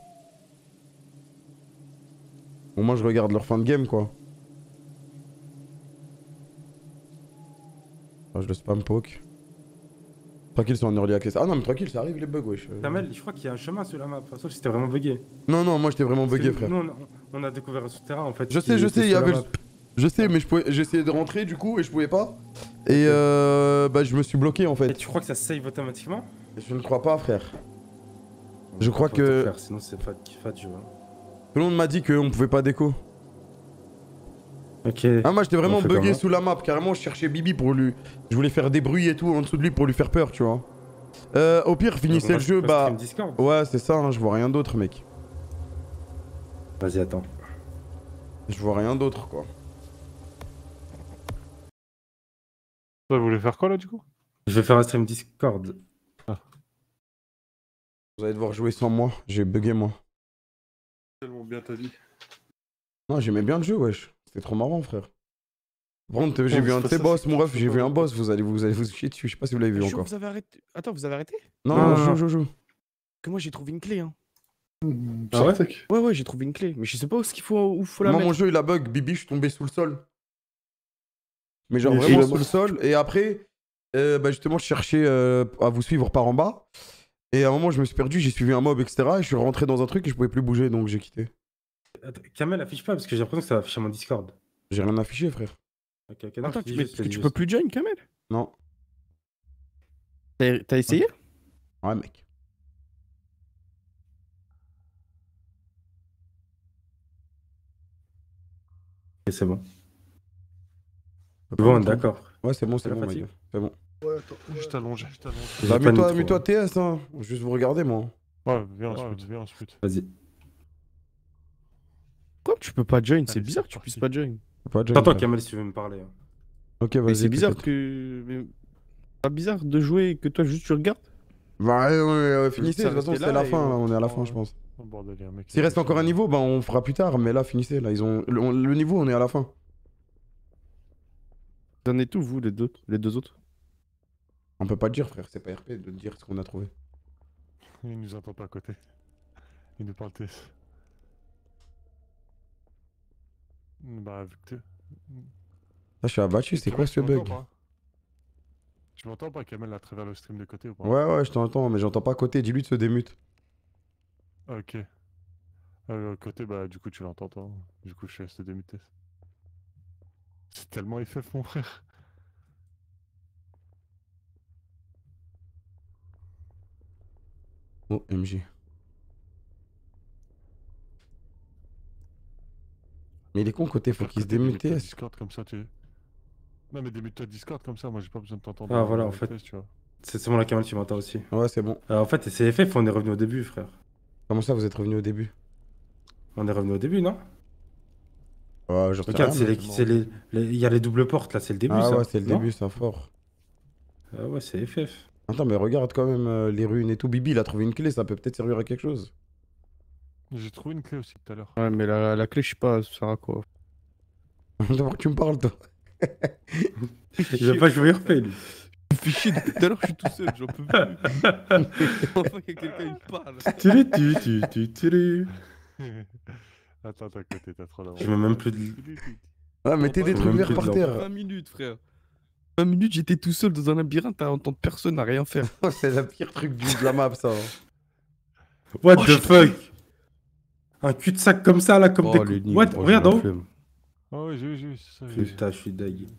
Au moins, je regarde leur fin de game, quoi. Ah, je le spam poke. Tranquille, c'est en early access. Ah non, mais tranquille, ça arrive les bugs, wesh. Kamel, je crois qu'il y a un chemin sur la map. Sauf que c'était vraiment bugué. Non, non, moi j'étais vraiment bugué, frère. Nous, on a, on a découvert un souterrain en fait. Je sais, je sais, il y avait. Je sais, mais je pouvais... j'essayais de rentrer du coup et je pouvais pas. Et euh. Bah, je me suis bloqué en fait. Et tu crois que ça save automatiquement? Je ne crois pas, frère. Je crois Faut que. tout faire, sinon c'est fat, fat, je vois. Tout le monde m'a dit qu'on pouvait pas déco. Ok. Ah, moi j'étais vraiment On fait bugué comment? sous la map. Carrément, je cherchais Bibi pour lui. Je voulais faire des bruits et tout en dessous de lui pour lui faire peur, tu vois. Euh, au pire, finissez le jeu, bah. Ouais, c'est ça, hein, je vois rien d'autre, mec. Vas-y, attends. Je vois rien d'autre, quoi. Toi, vous voulez faire quoi là du coup? Je vais faire un stream Discord. Ah. Vous allez devoir jouer sans moi, j'ai bugué moi. Tellement bien t'as dit. Non, j'aimais bien le jeu, wesh. C'était trop marrant, frère. Par contre, j'ai vu un de tes boss, mon ref, j'ai vu un boss, vous allez vous allez vous chier dessus, je sais pas si vous l'avez vu Joue, encore. Vous avez arrêté. Attends, vous avez arrêté? Non, Non, non, non, joue, non. joue, joue. Que moi j'ai trouvé une clé, hein. Ah ouais? Ouais, ouais, j'ai trouvé une clé. Mais je sais pas où est-ce qu'il faut, où faut la Moi, mettre. mon jeu, il a bug, Bibi, je suis tombé sous le sol. Mais genre Et vraiment je- sous le sol, et après, euh, bah justement, je cherchais euh, à vous suivre par en bas. Et à un moment, je me suis perdu, j'ai suivi un mob, et cetera. Et je suis rentré dans un truc et je pouvais plus bouger, donc j'ai quitté. Attends, Kamel affiche pas parce que j'ai l'impression que ça va afficher mon Discord. J'ai rien affiché, frère. Ok, ok, non, Attends, je dis tu, mais juste, je tu dis peux juste. plus join, Kamel? Non. T'as t'as essayé? Ouais, mec. Ok, c'est bon. Je peux pas Bon, rentrer. d'accord. Ouais, c'est bon, c'est la bon, ma fatigue. gueule. C'est bon. Je t'allonge, je t'allonge. J'ai Bah, pas mets-toi, de mets-toi micro. T S, hein. Juste vous regarder, moi. Ouais, viens, on se pute, viens, on se pute. Vas-y. Pourquoi tu peux pas join? C'est Allez, bizarre c'est que tu puisses parti. pas join. Pas de Attends, frère. Kamel, si tu veux me parler. hein. Ok, Mais vas-y. c'est bizarre t'inquiète. que. mais- Pas bizarre de jouer et que toi juste tu regardes? Bah, ouais, ouais, ouais, finissez, de Ça toute façon, restait c'est là la et fin, on- là, on est à la fin, Ouais. je pense. Oh bordel, y'a un mec. S'il reste encore un niveau, bah on fera plus tard, mais là, finissez, là, ils ont... Le, on- le niveau, on est à la fin. Vous en êtes où, vous, les deux, les deux autres? On peut pas le dire, frère, c'est pas R P de dire ce qu'on a trouvé. Il nous entend pas à côté. Il nous parle T S. Bah, vu que t'es. Là, je suis abattu, c'est Tu quoi vois, ce tu m'entends bug? pas Tu m'entends pas, Kamel, à travers le stream de côté ou pas? Ouais, ouais, je t'entends, mais j'entends pas à côté, dis-lui de se démute. Ah, ok. Euh, côté, bah, du coup, tu l'entends, toi. Du coup, je laisse te démuter. C'est tellement F F, mon frère. Oh, M J. Mais il est con côté, faut Faire qu'il se côté, démute. démute-toi Discord comme ça, tu. Non, mais démute-toi Discord comme ça, moi j'ai pas besoin de t'entendre. Ah, en- voilà, en en fait. T S, tu vois. C'est c'est bon, la Kamel, tu m'entends aussi. Ouais, c'est bon. Euh, en fait, c'est F F, on est revenu au début, frère. Comment ça, vous êtes revenu au début? On est revenu au début, non? Ouais, je sais Regarde, rien, c'est mais- les- c'est les- les- il y a les doubles portes, là, c'est le début, Ah ça. ouais, c'est le non début, c'est fort. Ah ouais, c'est F F. Attends, mais regarde quand même euh, les ruines et tout. Bibi, il a trouvé une clé, ça peut peut-être servir à quelque chose. J'ai trouvé une clé aussi tout à l'heure. Ouais, mais la, la clé, je sais pas, ça sert à quoi. De quoi tu me parles, toi? Il va pas jouer R P, lui. Je me fais chier depuis tout à l'heure, je suis tout seul, j'en peux plus. Enfin, que quelqu'un il parle. Tu tu tu tu tu Attends, t'as côté, t'as trop d'avance. Je mets même plus de. Ouais, mettez des J'ai trucs même verts plus de par lampe. terre. vingt minutes, frère. vingt minutes, j'étais tout seul dans un labyrinthe à entendre personne à rien faire. C'est le pire truc du, de la map, ça. What Oh, the j'ai fuck? Un cul-de-sac comme ça, là, comme Oh, des. l'énigme, What? oh, j'ai Regarde la en haut. flemme. Ah ouais, j'ai vu, j'ai vu, c'est ça. j'ai vu. Putain, je suis deg.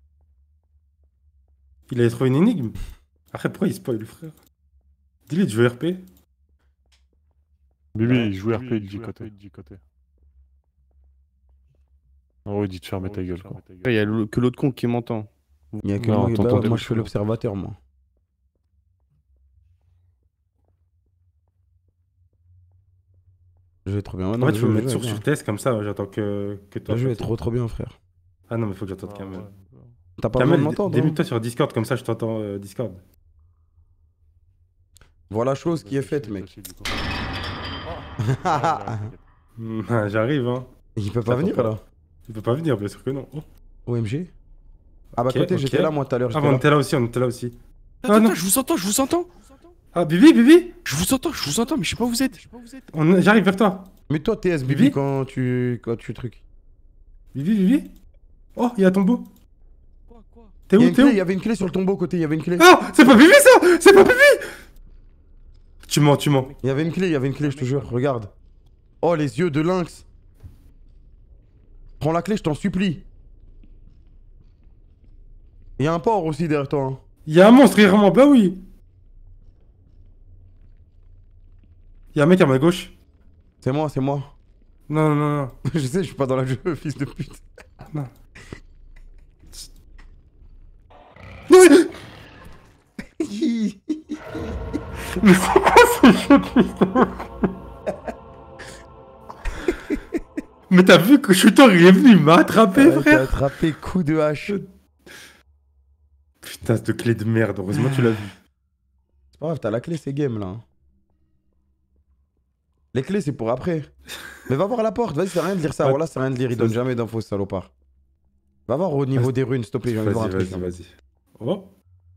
Il avait trouvé une énigme. Après, pourquoi il spoil, frère? Dis-lui de jouer R P. Bibi, Ouais. il joue R P, il il dit joue côté. Il dit côté. En gros, il dit de fermer ta gueule, quoi. Il y a le- que l'autre con qui m'entend. Il y a que Non, moi, bah, t'entends moi tout. je fais l'observateur, moi. Je vais trop bien. Ouais, En non, fait, le tu peux jeu- me le mettre jeu source est sur bien. test comme ça, ouais, j'attends que, que toi. Le jeu est Fatih. trop trop bien, frère. Ah non, mais faut que j'attende Ah, Kamel. ouais. T'as pas besoin de Kamel, m'entendre. dé- hein. débute-toi sur Discord, comme ça je t'entends euh, Discord. Voilà chose qui est Vas-y, faite, je vais mec. tâcher, du coup. Oh. Ah, t'inquiète. Hmm, J'arrive, hein. Il peut pas J'attends venir pas. là. Il peut pas venir, bien sûr que non. Oh. O M G. Ah bah Ok, côté, ok. j'étais là moi tout à l'heure. Ah, j'étais bah, on là. était là aussi, on était là aussi. Attends, Ah, non. attends, je vous entends, je vous entends. Ah, Bibi, Bibi Je vous entends, je vous entends, mais je sais pas où vous êtes. On- J'arrive vers toi. Mais toi T S Bibi Bibi quand tu quand tu truc. Bibi, Bibi. Oh, il y a ton beau. Quoi, quoi? T'es Il y, a où, une t'es clé, où il y avait une clé sur le tombeau côté, il y avait une clé. Ah, c'est pas Bibi ça. C'est pas Bibi. Tu mens, tu mens. Il y avait une clé, il y avait une clé, je te jure, regarde. Oh les yeux de lynx. Prends la clé, je t'en supplie. Il y a un porc aussi derrière toi. Hein. Il y a un monstre, vraiment, bah oui. Il y a un mec à ma gauche. C'est moi, c'est moi. Non, non, non. Je sais, je suis pas dans le jeu, fils de pute. Non. Non, mais- Mais c'est quoi ce jeu, putain? Mais t'as vu que Shooter il est venu, il m'a attrapé, Ouais, T'as frère. attrapé coup de hache. Putain, cette clé de merde, heureusement tu l'as vu. C'est pas grave, t'as la clé, c'est game là. Les clés, c'est pour après. Mais va voir à la porte, vas-y, c'est rien de lire ça. Ouais. Voilà, c'est rien de lire, il donne jamais d'infos, ce salopard. Va voir au niveau Vas-y. des runes, s'il te plaît, j'ai envie de voir un Vas-y, truc. vas-y, hein. vas-y. Oh.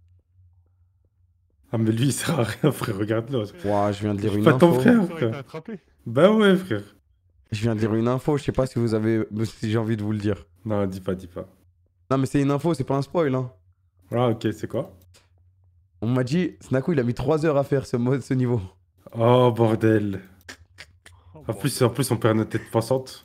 Ah, mais lui il sert à rien, frère, regarde-le. Ouah, je viens de lire une Pas ton info. frère. Il t'a attrapé. Bah ouais, frère. Je viens de lire une info, je sais pas si vous avez. si j'ai envie de vous le dire. Non, dis pas, dis pas. Non, mais c'est une info, c'est pas un spoil. Hein. Ah, ok, c'est quoi? On m'a dit, Snaku, il a mis trois heures à faire ce, mode, ce niveau. Oh, bordel. Oh, En plus, en plus, on perd notre tête pensante.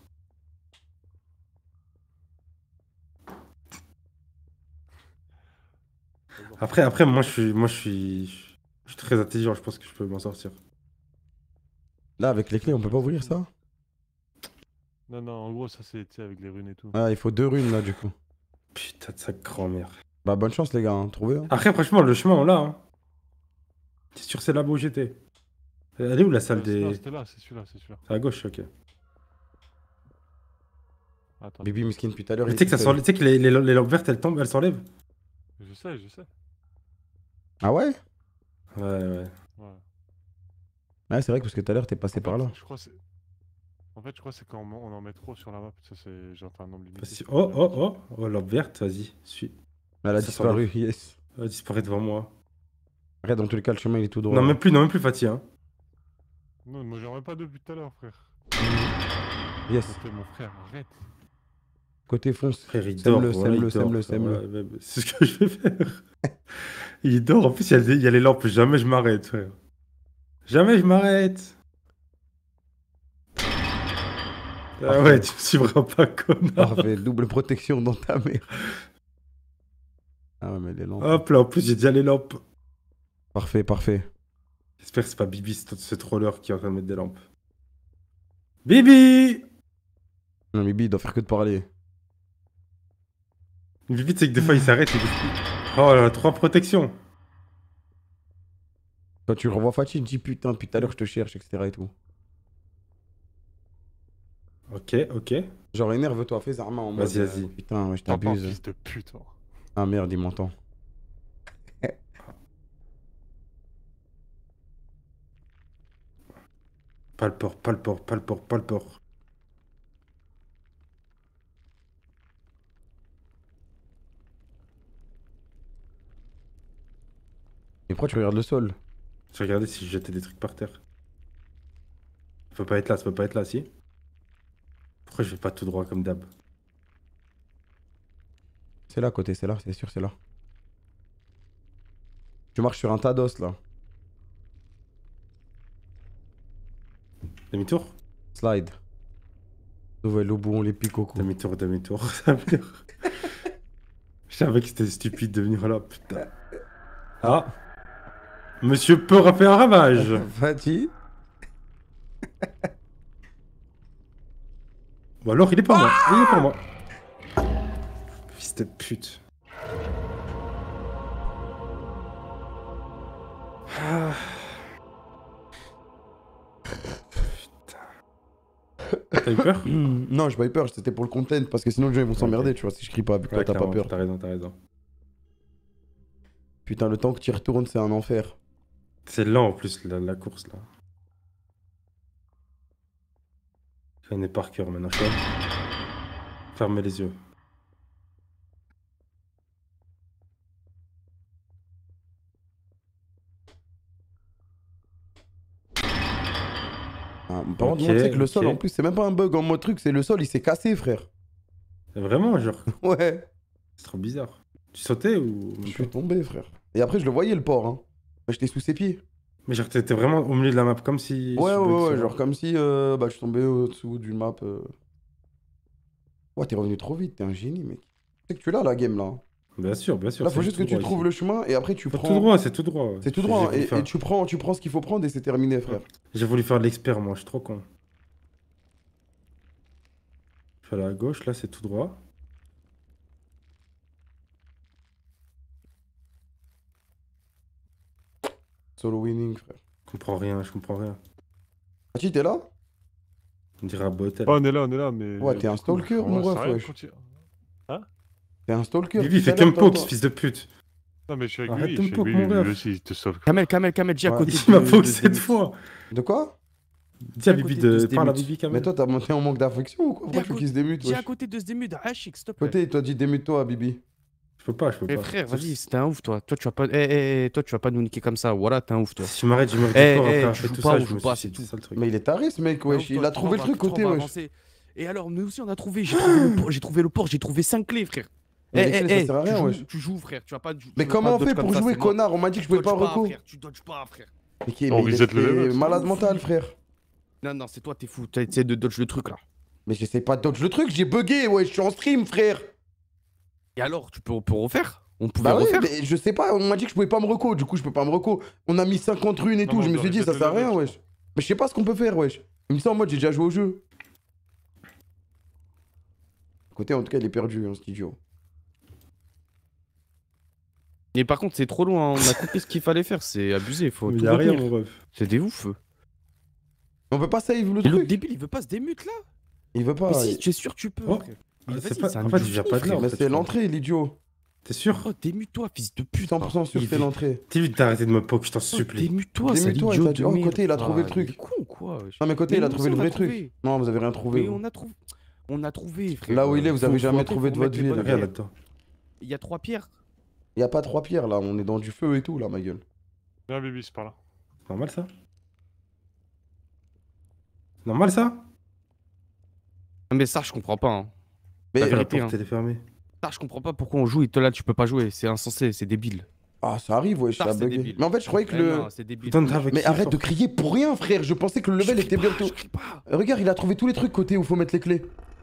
Après, après, moi, je suis, moi, je suis, je suis très intelligent. Je pense que je peux m'en sortir. Là, avec les clés, on peut pas ouvrir ça? Non, non, en gros, ça c'est tu sais, avec les runes et tout. Ah, il faut deux runes là, du coup. Putain de sa grand-mère. Bah, bonne chance, les gars, hein. trouvez. Hein. Après, franchement, le chemin, on l'a. Hein. T'es sûr que c'est là-bas où j'étais? Elle est où la salle Ouais, c'est là, des... C'était là, c'est celui-là, c'est celui-là. C'est à gauche, ok. Attends. Bibi Miskin, depuis tout à l'heure. Mais il tu sais que, ça est tout s'enlève- tu sais que les, les, les lampes vertes, elles tombent, elles s'enlèvent? Je sais, je sais. seul. Ah ouais? Ouais, ouais. Ouais. Ouais, c'est vrai que parce que tout à l'heure, t'es passé En par fait, là. Je crois que c'est. En fait, je crois que c'est quand on on en met trop sur la map. Ça, c'est. J'ai un nombre limité. Parce que- Oh, oh, oh. Oh, lampe verte, vas-y. Suis. Elle a Ça disparu, yes. Elle disparaît devant moi. Arrête, dans tous les cas, le chemin, il est tout droit. Non, même plus, non, même plus, Fatih. Hein. Non, moi j'en ai pas deux depuis tout à l'heure, frère. Yes. C'était mon frère, arrête. Côté fonce. Frère, il dort. Sème-le, voilà, sème-le, il dort. sème-le, sème-le. Ouais, ouais, c'est ce que je vais faire. Il dort. En plus, il y, a des- il y a les lampes. Jamais je m'arrête, frère. Jamais je m'arrête. Ah ouais, tu me suivras pas, connard. Parfait, double protection dans ta mère. Ah ouais, mais les lampes. Hop là, en plus, j'ai déjà les lampes. Parfait, parfait. J'espère que c'est pas Bibi, ce ce troller qui est en train de mettre des lampes. Bibi! Non, Bibi, il doit faire que de parler. Bibi, c'est que des fois, il s'arrête. Il... Oh là, trois protections. Quand tu revois Fatih, il me dit putain, depuis tout à l'heure, je te cherche, et cetera et tout. Ok, ok. Genre, énerve-toi, fais Zarma en mode. Vas-y, euh, vas-y. Putain, ouais, je T'entends, t'abuse. fils de pute. hein. Ah merde, il m'entend. Pas le port, pas le port, pas le port, pas le port. Et pourquoi tu regardes le sol? Je regardais si je jetais des trucs par terre. Ça peut pas être là, ça peut pas être là, si. Pourquoi je vais pas tout droit comme d'hab? C'est là à côté, c'est là, c'est sûr, c'est là. Tu marches sur un tas d'os là. Demi-tour? Slide. Nouvelle au bout, on les pique coco. Demi-tour, demi-tour. Je savais que c'était stupide de venir là, putain. Ah! Monsieur Peur a fait un ravage! Vas-y. Ou alors il est pas moi, il est pas moi. Fils de pute. Ah. T'as eu peur? Non, j'ai pas eu peur, c'était pour le content parce que sinon les gens ils vont s'emmerder, tu vois, si je crie pas, vu que Ouais, toi t'as pas clairement, peur. T'as raison, t'as raison. Putain, le temps que tu y retournes, c'est un enfer. C'est lent en plus la, la course là. Je connais par cœur maintenant, je vois. Fermez les yeux. Ah, par contre, Ok, moi, tu sais que le sol ok. en plus, c'est même pas un bug en mode truc, c'est le sol il s'est cassé, frère. Vraiment, genre, Ouais. c'est trop bizarre. Tu sautais ou... Je suis tombé, frère. Et après, je le voyais le port, hein. Mais j'étais sous ses pieds. Mais genre, t'étais vraiment au milieu de la map, comme si... Ouais, je ouais, bug ouais, sur- genre comme si euh, bah, je tombais au-dessous d'une map. euh. Ouais, t'es revenu trop vite, t'es un génie, mec. Tu sais que tu l'as la game là. Bien sûr, bien sûr. Là, faut c'est juste que tout tu droit trouves ici. le chemin et après tu Faut prends. tout droit, c'est tout droit. C'est tout J'ai- droit. j'ai voulu Et, faire- et tu, prends, tu prends ce qu'il faut prendre et c'est terminé, frère. J'ai voulu faire de l'expert, moi, je suis trop con. Je suis allé à gauche, là, c'est tout droit. Solo winning, frère. Je comprends rien, je comprends rien. Ati, t'es là? On dirait un botel. Oh, on est là, on est là, mais. Ouais, t'es un du coup, stalker, ouais, mon ça ref, arrive wesh. quand il- T'es un stalker. Vivi, il tout à fait l'heure, Tempo, t'entends. ce fils de pute. Non, mais je suis avec Arrête lui, de je me suis avec poke, lui, mon lui ref. aussi, il te sauve. Kamel, Kamel, Kamel, dis à Ouais. côté Il m'a de- poke de- cette de- fois. De quoi? Dis à à Bibi côté de de... ce Parle à démute. Bibi quand Mais même. toi, t'as monté en manque d'affection ou quoi? Pourquoi à tu veux côté- qu'il se démute, Dis à wesh? côté de ce démute, Hachik, s'il te plaît. Côté, il t'a dit démute-toi, Bibi. Je peux pas, je peux Eh pas. frère, Sauf vas-y, si- c'était un ouf toi. Toi tu vas pas, eh, eh, eh, toi tu vas pas nous niquer comme ça. Voilà, t'es un ouf toi. Si je m'arrête, je me Eh, redis pas eh, après avoir tu fait joues tout pas ça, ou je joues me pas, suicide, c'est c'est ça le truc. Mais il est taré, ce mec, T'es un wesh. ouf, Il toi, a tu trouvé le vas- truc toi, on côté, va wesh. avancer. Et alors, nous aussi on a trouvé, j'ai trouvé le port, j'ai trouvé le port, j'ai trouvé cinq clés, frère. Mais Eh, les clés, eh, ça sert à tu rien, joues- wesh. Tu joues, frère, tu vas pas. tu Mais vas comment pas on dodge fait comme pour ça, jouer, c'est mort. connard? On m'a dit que je Tu pouvais pas dodges reco. frère, tu dodges pas, frère. Mais qui est On mais il reset le est- level, est c'est malade ouf, mental, lui. frère. Non, non, c'est toi, t'es fou. T'as essayé de dodge le truc là. Mais j'essaie pas de dodge le truc, j'ai bugué, ouais, je suis en stream, frère. Et alors, tu peux, on peut refaire? On pouvait Bah ouais, refaire? mais je sais pas, on m'a dit que je pouvais pas me reco, du coup je peux pas me reco. On a mis cinquante runes et Non, tout, mais je on me doit suis dit reset ça le sert à level, rien, je wesh. Mais je sais pas ce qu'on peut faire, wesh. Il me semble en mode j'ai déjà joué au jeu. Côté en tout cas il est perdu, hein, cet idiot. Et par contre, c'est trop loin. On a compris ce qu'il fallait faire. C'est abusé. Faut Mais tout y a rien, retenir. mon ref. C'est des ouf. eux. On peut pas save le Et l'autre truc. débile, il veut pas se démute là. Il veut pas. Mais si, il- tu es sûr, tu peux. Oh. frère. Ah, Mais c'est vas-y, pas- c'est un en fait, jeu il vient fini, pas de là, frère. en Mais fait, c'est je crois. l'entrée, l'idiot. T'es sûr? Oh, démute-toi, fils de pute. cent pour cent sûr Il c'est veut- l'entrée. T'es vite d'arrêter de me poke, je t'en Oh, supplie. Démute-toi, c'est Démute-toi, l'idiot il t'a dit, de oh, merde. côté, il a trouvé le Ah, truc. Il est con ou quoi wesh. Non mais côté Mais il a nous trouvé aussi, le on a vrai truc. trouvé. Non vous avez rien trouvé. Mais vous. on a trouvé. On a trouvé, frère. Là où il est, vous Faut- avez faut jamais arrêter, trouvé faut de votre mettre les vie, bonnes là. Regarde pierres. là-dedans. Il y a trois pierres. Y a pas trois pierres là, on est dans du feu et tout là ma gueule. Viens, Bibi, c'est par là. C'est normal ça? C'est normal ça? Mais ça, je comprends pas. Hein. Mais La La vérité, porte hein. elle est fermée. Ça, je comprends pas pourquoi on joue et toi là, tu peux pas jouer. C'est insensé, c'est débile. ah ça arrive ouais, je Ça, suis c'est bugué. débile. Mais en fait je croyais que Mais le. non, c'est débile. Putain de avec Mais qui, arrête fort. de crier pour rien frère, je pensais que le level Je était crie pas, bientôt. je crie pas. Regarde il a trouvé tous les trucs côté où faut mettre les clés.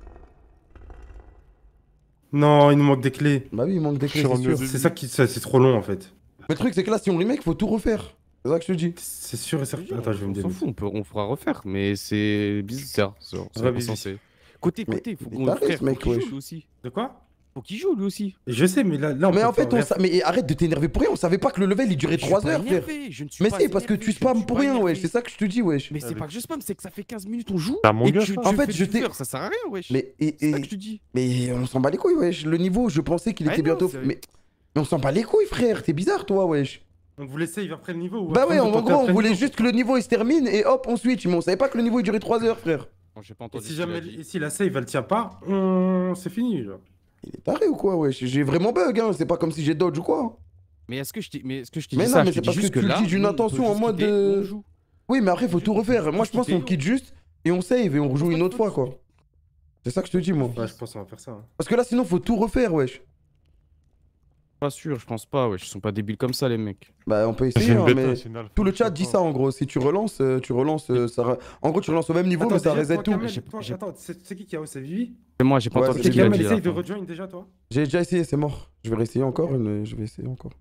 Non, il nous manque des clés. Bah oui il manque des clés Je suis c'est revenu sûr. au C'est ça qui, ça, c'est trop long en fait. Mais le truc c'est que là si on remake faut tout refaire. C'est ça que je te dis. C'est sûr et certain. Attends, je vais me On s'en démettre. fout, on, peut, on fera refaire, mais c'est bizarre. C'est c'est Ouais, insensé. Côté, Mais côté, faut il est qu'on taré, frère, ce mec, faut qu'il wesh. joue lui aussi. De quoi? Faut qu'il joue lui aussi. Je sais, mais là, là on Mais peut en fait pas on rien sa... mais arrête de t'énerver pour rien, on savait pas que le level il durait Je suis trois pas heures frère. énervé, je ne suis Mais pas c'est parce que énervé, tu je ne spams suis pour pas rien énervé. wesh, c'est ça que je te dis wesh. Mais c'est Avec- pas que je spam, c'est que ça fait quinze minutes on joue. T'as un Et manga, tu, ça tu En fait, fais je du t'ai- beurre, ça sert à rien wesh. Mais et, C'est ça et... que je te dis. mais on s'en bat les couilles wesh, le niveau je pensais qu'il Ah était non, bientôt. c'est- Mais... mais on s'en bat les couilles frère, t'es bizarre toi wesh. On voulait save après le niveau ou Bah après, ouais, on en veut tenter gros, on après le voulait niveau. juste que le niveau il se termine et hop, on switch. Mais on savait pas que le niveau il durait trois heures, frère. Bon, j'ai pas Et entendu. si ce qu'il a jamais, dit. et si la save elle tient pas, on... c'est fini, genre. Il est taré ou quoi, wesh? J'ai vraiment bug, hein. C'est pas comme si j'ai dodge ou quoi. Mais est-ce que je t'ai mais est-ce que je t'ai Mais dit non, ça? mais Je te c'est dis parce que juste tu le là, dis d'une nous, on peut intention en juste mode, quitter, euh, on joue. Oui, mais après, faut Juste- tout refaire. juste Moi, je pense quitter, qu'on quitte juste et on save et on rejoue pas une de autre fois, faute. quoi. C'est ça que je te dis, moi. Ouais, je pense qu'on va faire ça. hein. Parce que là, sinon, faut tout refaire, wesh. Pas sûr, je pense pas, ouais. Ils sont pas débiles comme ça, les mecs. Bah, on peut C'est essayer, une hein, bêta, mais c'est une alpha, tout le je sais chat dit pas. ça, en gros. Si tu relances, euh, tu relances, euh, ça... re- En gros, tu relances au même niveau, Attends, mais ça déjà, reset toi, tout. Kamel, J'ai- toi, j'ai- attends, c'est c'est qui qui a c'est Vivi? C'est moi, j'ai pas Ouais, entendu c'est ce qu'il a Kamel, dit. essaye là. de rejoindre déjà, toi. J'ai déjà essayé, c'est mort. Je vais réessayer encore, mais je vais essayer encore.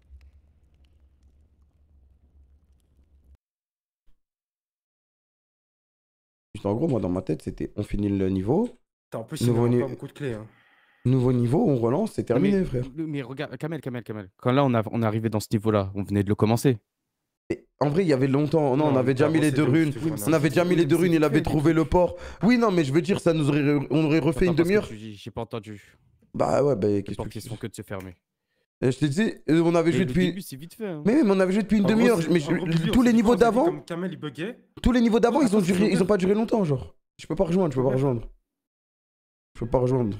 Juste en gros, moi, dans ma tête, c'était on finit le niveau. Attends, en plus, il Nouveau n'y ni- pas beaucoup de clés. Hein. Nouveau niveau, on relance, c'est Non, mais, terminé, frère. mais regarde, Kamel, Kamel, Kamel. Quand là, on, a, on est arrivé dans ce niveau-là, on venait de le commencer. Et en vrai, il y avait longtemps. Non, on avait déjà mis les deux runes. On avait déjà mis les deux runes, il avait trouvé le port. Oui, non, mais je veux dire, ça nous aurait, on aurait refait Attends, une parce que demi-heure. tu dis, j'ai pas entendu. Bah ouais, bah Les qu'est-ce que portes tu qui sont que de se fermer. Et je te disais, euh, on avait Mais joué le depuis. début, c'est vite fait. Hein. Mais, mais on avait joué depuis une En gros, demi-heure. c'est- Mais en je- gros, Vivi, on tous les s'est dit niveaux quoi, on s'est dit d'avant, Comme Kamel, il buguait. tous les niveaux d'avant, Ouais, ils ont attends, duré, c'est ils ont ouvert. pas duré longtemps, genre. Je peux pas rejoindre, je peux pas Ouais. rejoindre. Je peux pas rejoindre.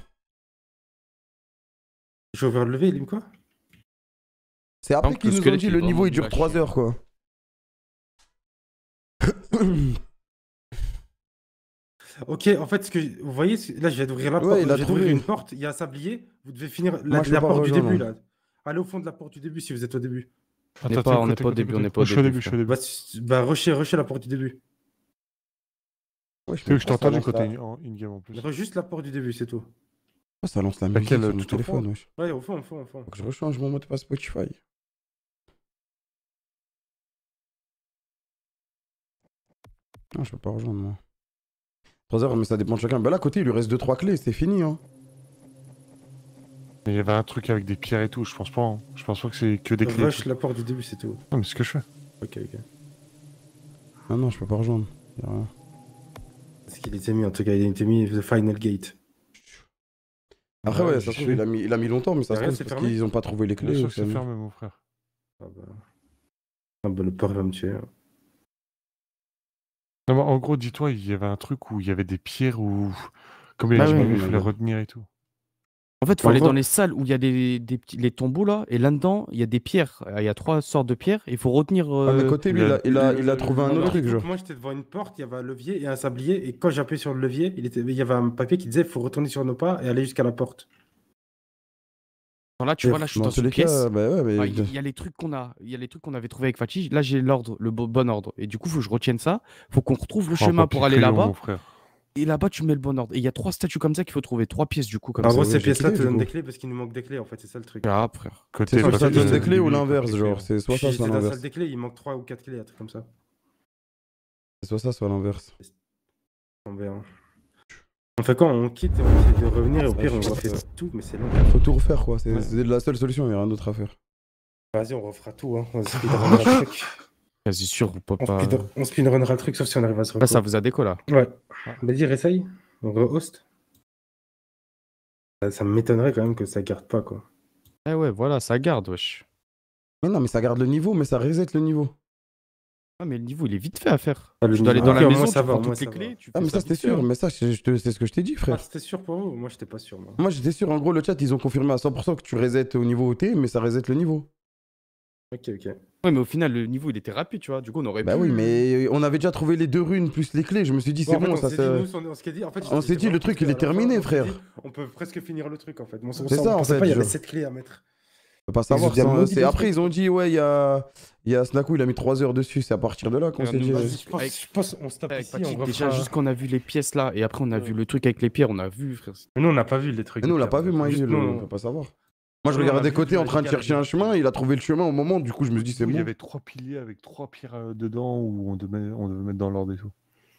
J'ai ouvert le lever, il dit quoi? C'est après Donc, qu'ils le nous ont squelette, dit il est le niveau vraiment il dure nul à trois chier. heures, quoi. Ok, en fait, ce que vous voyez, c'est- là, je viens d'ouvrir la Ouais, porte. il a J'ai trouvé. d'ouvrir une porte, il y a un sablier. Vous devez finir la, Moi, je peux la pas porte du rejoindre. début, là. Allez au fond de la porte du début si vous êtes au début. On n'est Attends, pas- attends, on n'est écoute, pas au écoute, début, on écoute. n'est pas au Je suis au début, début, je suis au début. Bah, si- bah rushez, rushez la porte du début. Ouais, Tu veux que je t'ai entendu lance quand la- t'es en in-game en plus. Rush juste la porte du début, c'est tout. Oh, ça lance la musique Laquelle, sur tout mon au téléphone, fond wesh. Ouais, au fond, au fond, au fond. Faut que je rechange mon mot de passe Spotify. Non, je peux pas rejoindre, moi. trois heures, mais ça dépend de chacun. Bah là, à côté, il lui reste deux trois clés, c'est fini, hein. Mais il y avait un truc avec des pierres et tout, je pense pas. hein. Je pense pas que c'est que des clés. et Rush tout. la porte du début, c'est tout. Non, mais c'est ce que je fais. Ok, ok. Non, non, je peux pas rejoindre. Y a rien. Parce qu'il était mis, en tout cas, il était mis The Final Gate. Après, Ouais, ouais, j'y ça se trouve, suis. il a mis, il a mis longtemps, mais ça Y a se rien, trouve, c'est c'est parce fermé qu'ils ont pas trouvé les Bien clés. sûr ou que c'est ça- fermé, mon frère. Ah bah... Ah bah, le peur va me tuer. hein. Non, mais en gros, dis-toi, il y avait un truc où il y avait des pierres où. Comme il Bah a dit, oui, il oui, fallait oui. retenir et tout. En fait, il faut En aller gros- dans les salles où il y a des, des petits, les tombeaux là, et là-dedans, il y a des pierres. Il y a trois sortes de pierres. Il faut retenir. Ah, mais euh, côté, lui, il il y a- a, il a, il a Le- trouvé un le- autre le- truc, genre. Moi, j'étais devant une porte, il y avait un levier et un sablier. Et quand j'appuyais sur le levier, il, était... il y avait un papier qui disait il faut retourner sur nos pas et aller jusqu'à la porte. Genre là, tu vois, là, je suis Dans dans tous une les pièce. cas, bah ouais, mais. Ouais, Il y a les trucs qu'on a, il y a les trucs qu'on avait trouvé avec Fatih. Là, j'ai l'ordre, le bo- bon ordre. Et du coup, faut que je retienne ça. Faut qu'on retrouve le Prends un chemin papier pour aller crayon, là-bas. mon frère. Et là-bas, tu mets le bon ordre. Et il y a trois statues comme ça qu'il faut trouver. Trois pièces du coup comme En ça. gros, ouais, ces j'ai pièces-là quitté, te du donnent coup. des clés parce qu'il nous manque des clés en fait, c'est ça le truc. Ah, frère. Côté C'est soit parce ça que donne c'est des le clés ou début, l'inverse, côté genre. clé. C'est soit ça, J'étais soit dans la salle l'inverse. des clés, il manque trois ou quatre clés, un truc comme ça. C'est soit ça, soit l'inverse. On verra. On fait quoi? On quitte et on essaie de revenir et au pire on refait tout, mais c'est long. Faut tout refaire, quoi. C'est Ouais. c'est la seule solution, il y a rien d'autre à faire. Vas-y, on refera tout, hein. On speedrunnera le truc. Quasi sûr, on peut On, pas. speed... on speedrunnera le truc sauf si on arrive à se Là, ça reprendre. vous a déco là. Ouais. Vas-y, réessaye. On re-host. Ça, ça m'étonnerait quand même que ça garde pas, quoi. Eh ouais, voilà, ça garde, wesh. Mais non, mais ça garde le niveau, mais ça reset le niveau. Ah, mais le niveau, il est vite fait à faire. Ah, le Tu dois aller niveau- dans Ok, la au maison, moins, tu ça va, prends au moins, toutes les ça clés. va. Tu Ah, fais mais ça, ça c'était vite fait, sûr. hein. Mais ça, c'est je te- c'est ce que je t'ai dit, Ah, frère. c'était sûr pour vous? Moi, j'étais pas sûr. Moi. Moi, j'étais sûr. En gros, le chat, ils ont confirmé à cent pour cent que tu reset au niveau O T, mais ça reset le niveau. Ok, ok. Ouais, mais au final, le niveau, il était rapide, tu vois. Du coup, on aurait Bah pu. oui, mais on avait déjà trouvé les deux runes plus les clés. Je me suis dit, c'est en fait, bon, on ça s'est dit, se. nous, on, on s'est dit, en fait, On j'étais s'est dit, vraiment le truc, frustré il est à la fin, terminé, on s'est frère. dit, On peut presque finir le truc, en fait. On, on, C'est on ça, en pensait fait, pas, il y avait genre. sept clés à mettre. Je peux pas Ils ont savoir. déjà ça, maudit c'est- le Après, truc. ils ont dit, ouais, il y a, il y a Snaku, il a mis trois heures dessus. C'est à partir de là qu'on Regarde, s'est nous, dit. vas-y. euh, Je pense, Avec- je pense on se tape Avec ici, Patrick, on déjà, refera... juste qu'on a vu les pièces là, et après, on a vu le truc avec les pierres, on a vu, frère. Mais nous, on n'a pas vu les trucs. Mais nous, on l'a pas vu, moi, Juste il nous, on on- peut pas savoir. Moi, je Non, on a regardais vu côté qu'il en a train de dit qu'il chercher avait un dit- chemin, il a trouvé le chemin au moment, du coup, je me dis, c'est Il y bon. avait trois piliers avec trois pierres euh, dedans où on devait, on devait mettre dans l'ordre et tout.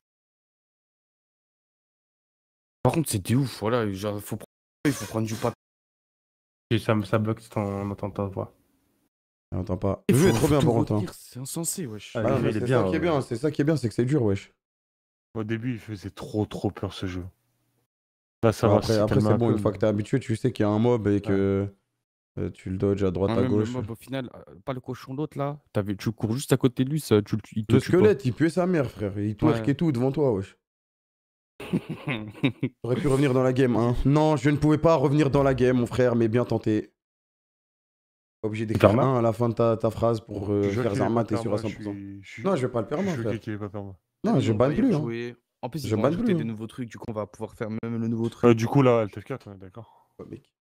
Par contre, c'était ouf, voilà. Genre, faut prendre, il faut prendre du papier. Et ça, ça bloque si on entend ta voix. On entend pas. Il Le jeu est faut trop bien, tout par contre. hein. retenir, c'est insensé, wesh. Ah, Ah, le jeu, mais il est c'est bien, ça qui est ouais. bien, c'est ça qui est bien, c'est que c'est dur, wesh. Au début, il faisait trop trop peur ce jeu. Là, ça Bon, va. après, après, tellement c'est bon, un une peu, fois que t'es habitué, tu sais qu'il y a un mob et que. Euh, tu le dodges à droite, Hein, à même le gauche. mob, au final, euh, pas le cochon l'autre là. T'avais- Tu cours juste à côté de lui, ça, tu, le tu- il te Le tue pas. squelette, il puait sa mère, frère. Il twerk Ouais. et tout devant toi, wesh. J'aurais pu revenir dans la game, hein. Non, je ne pouvais pas revenir dans la game, mon frère, mais bien tenté. Pas obligé d'écrire Perma un à la fin de ta, ta phrase pour euh, Je jure faire qu'il est Zarma, pas t'es sûr à perma, cent je pour cent. suis- je suis- Non, je vais pas le Je perma, suis frère. choqué qu'il est pas perma. Non, je Ils vont banne pas y plus, hein. rejouer. En plus, Je ils vont banne rajouter plus, des hein. nouveaux trucs, du coup, on va pouvoir faire même le nouveau truc. Euh, du coup, là, L T F quatre, on est d'accord. Ouais, mec.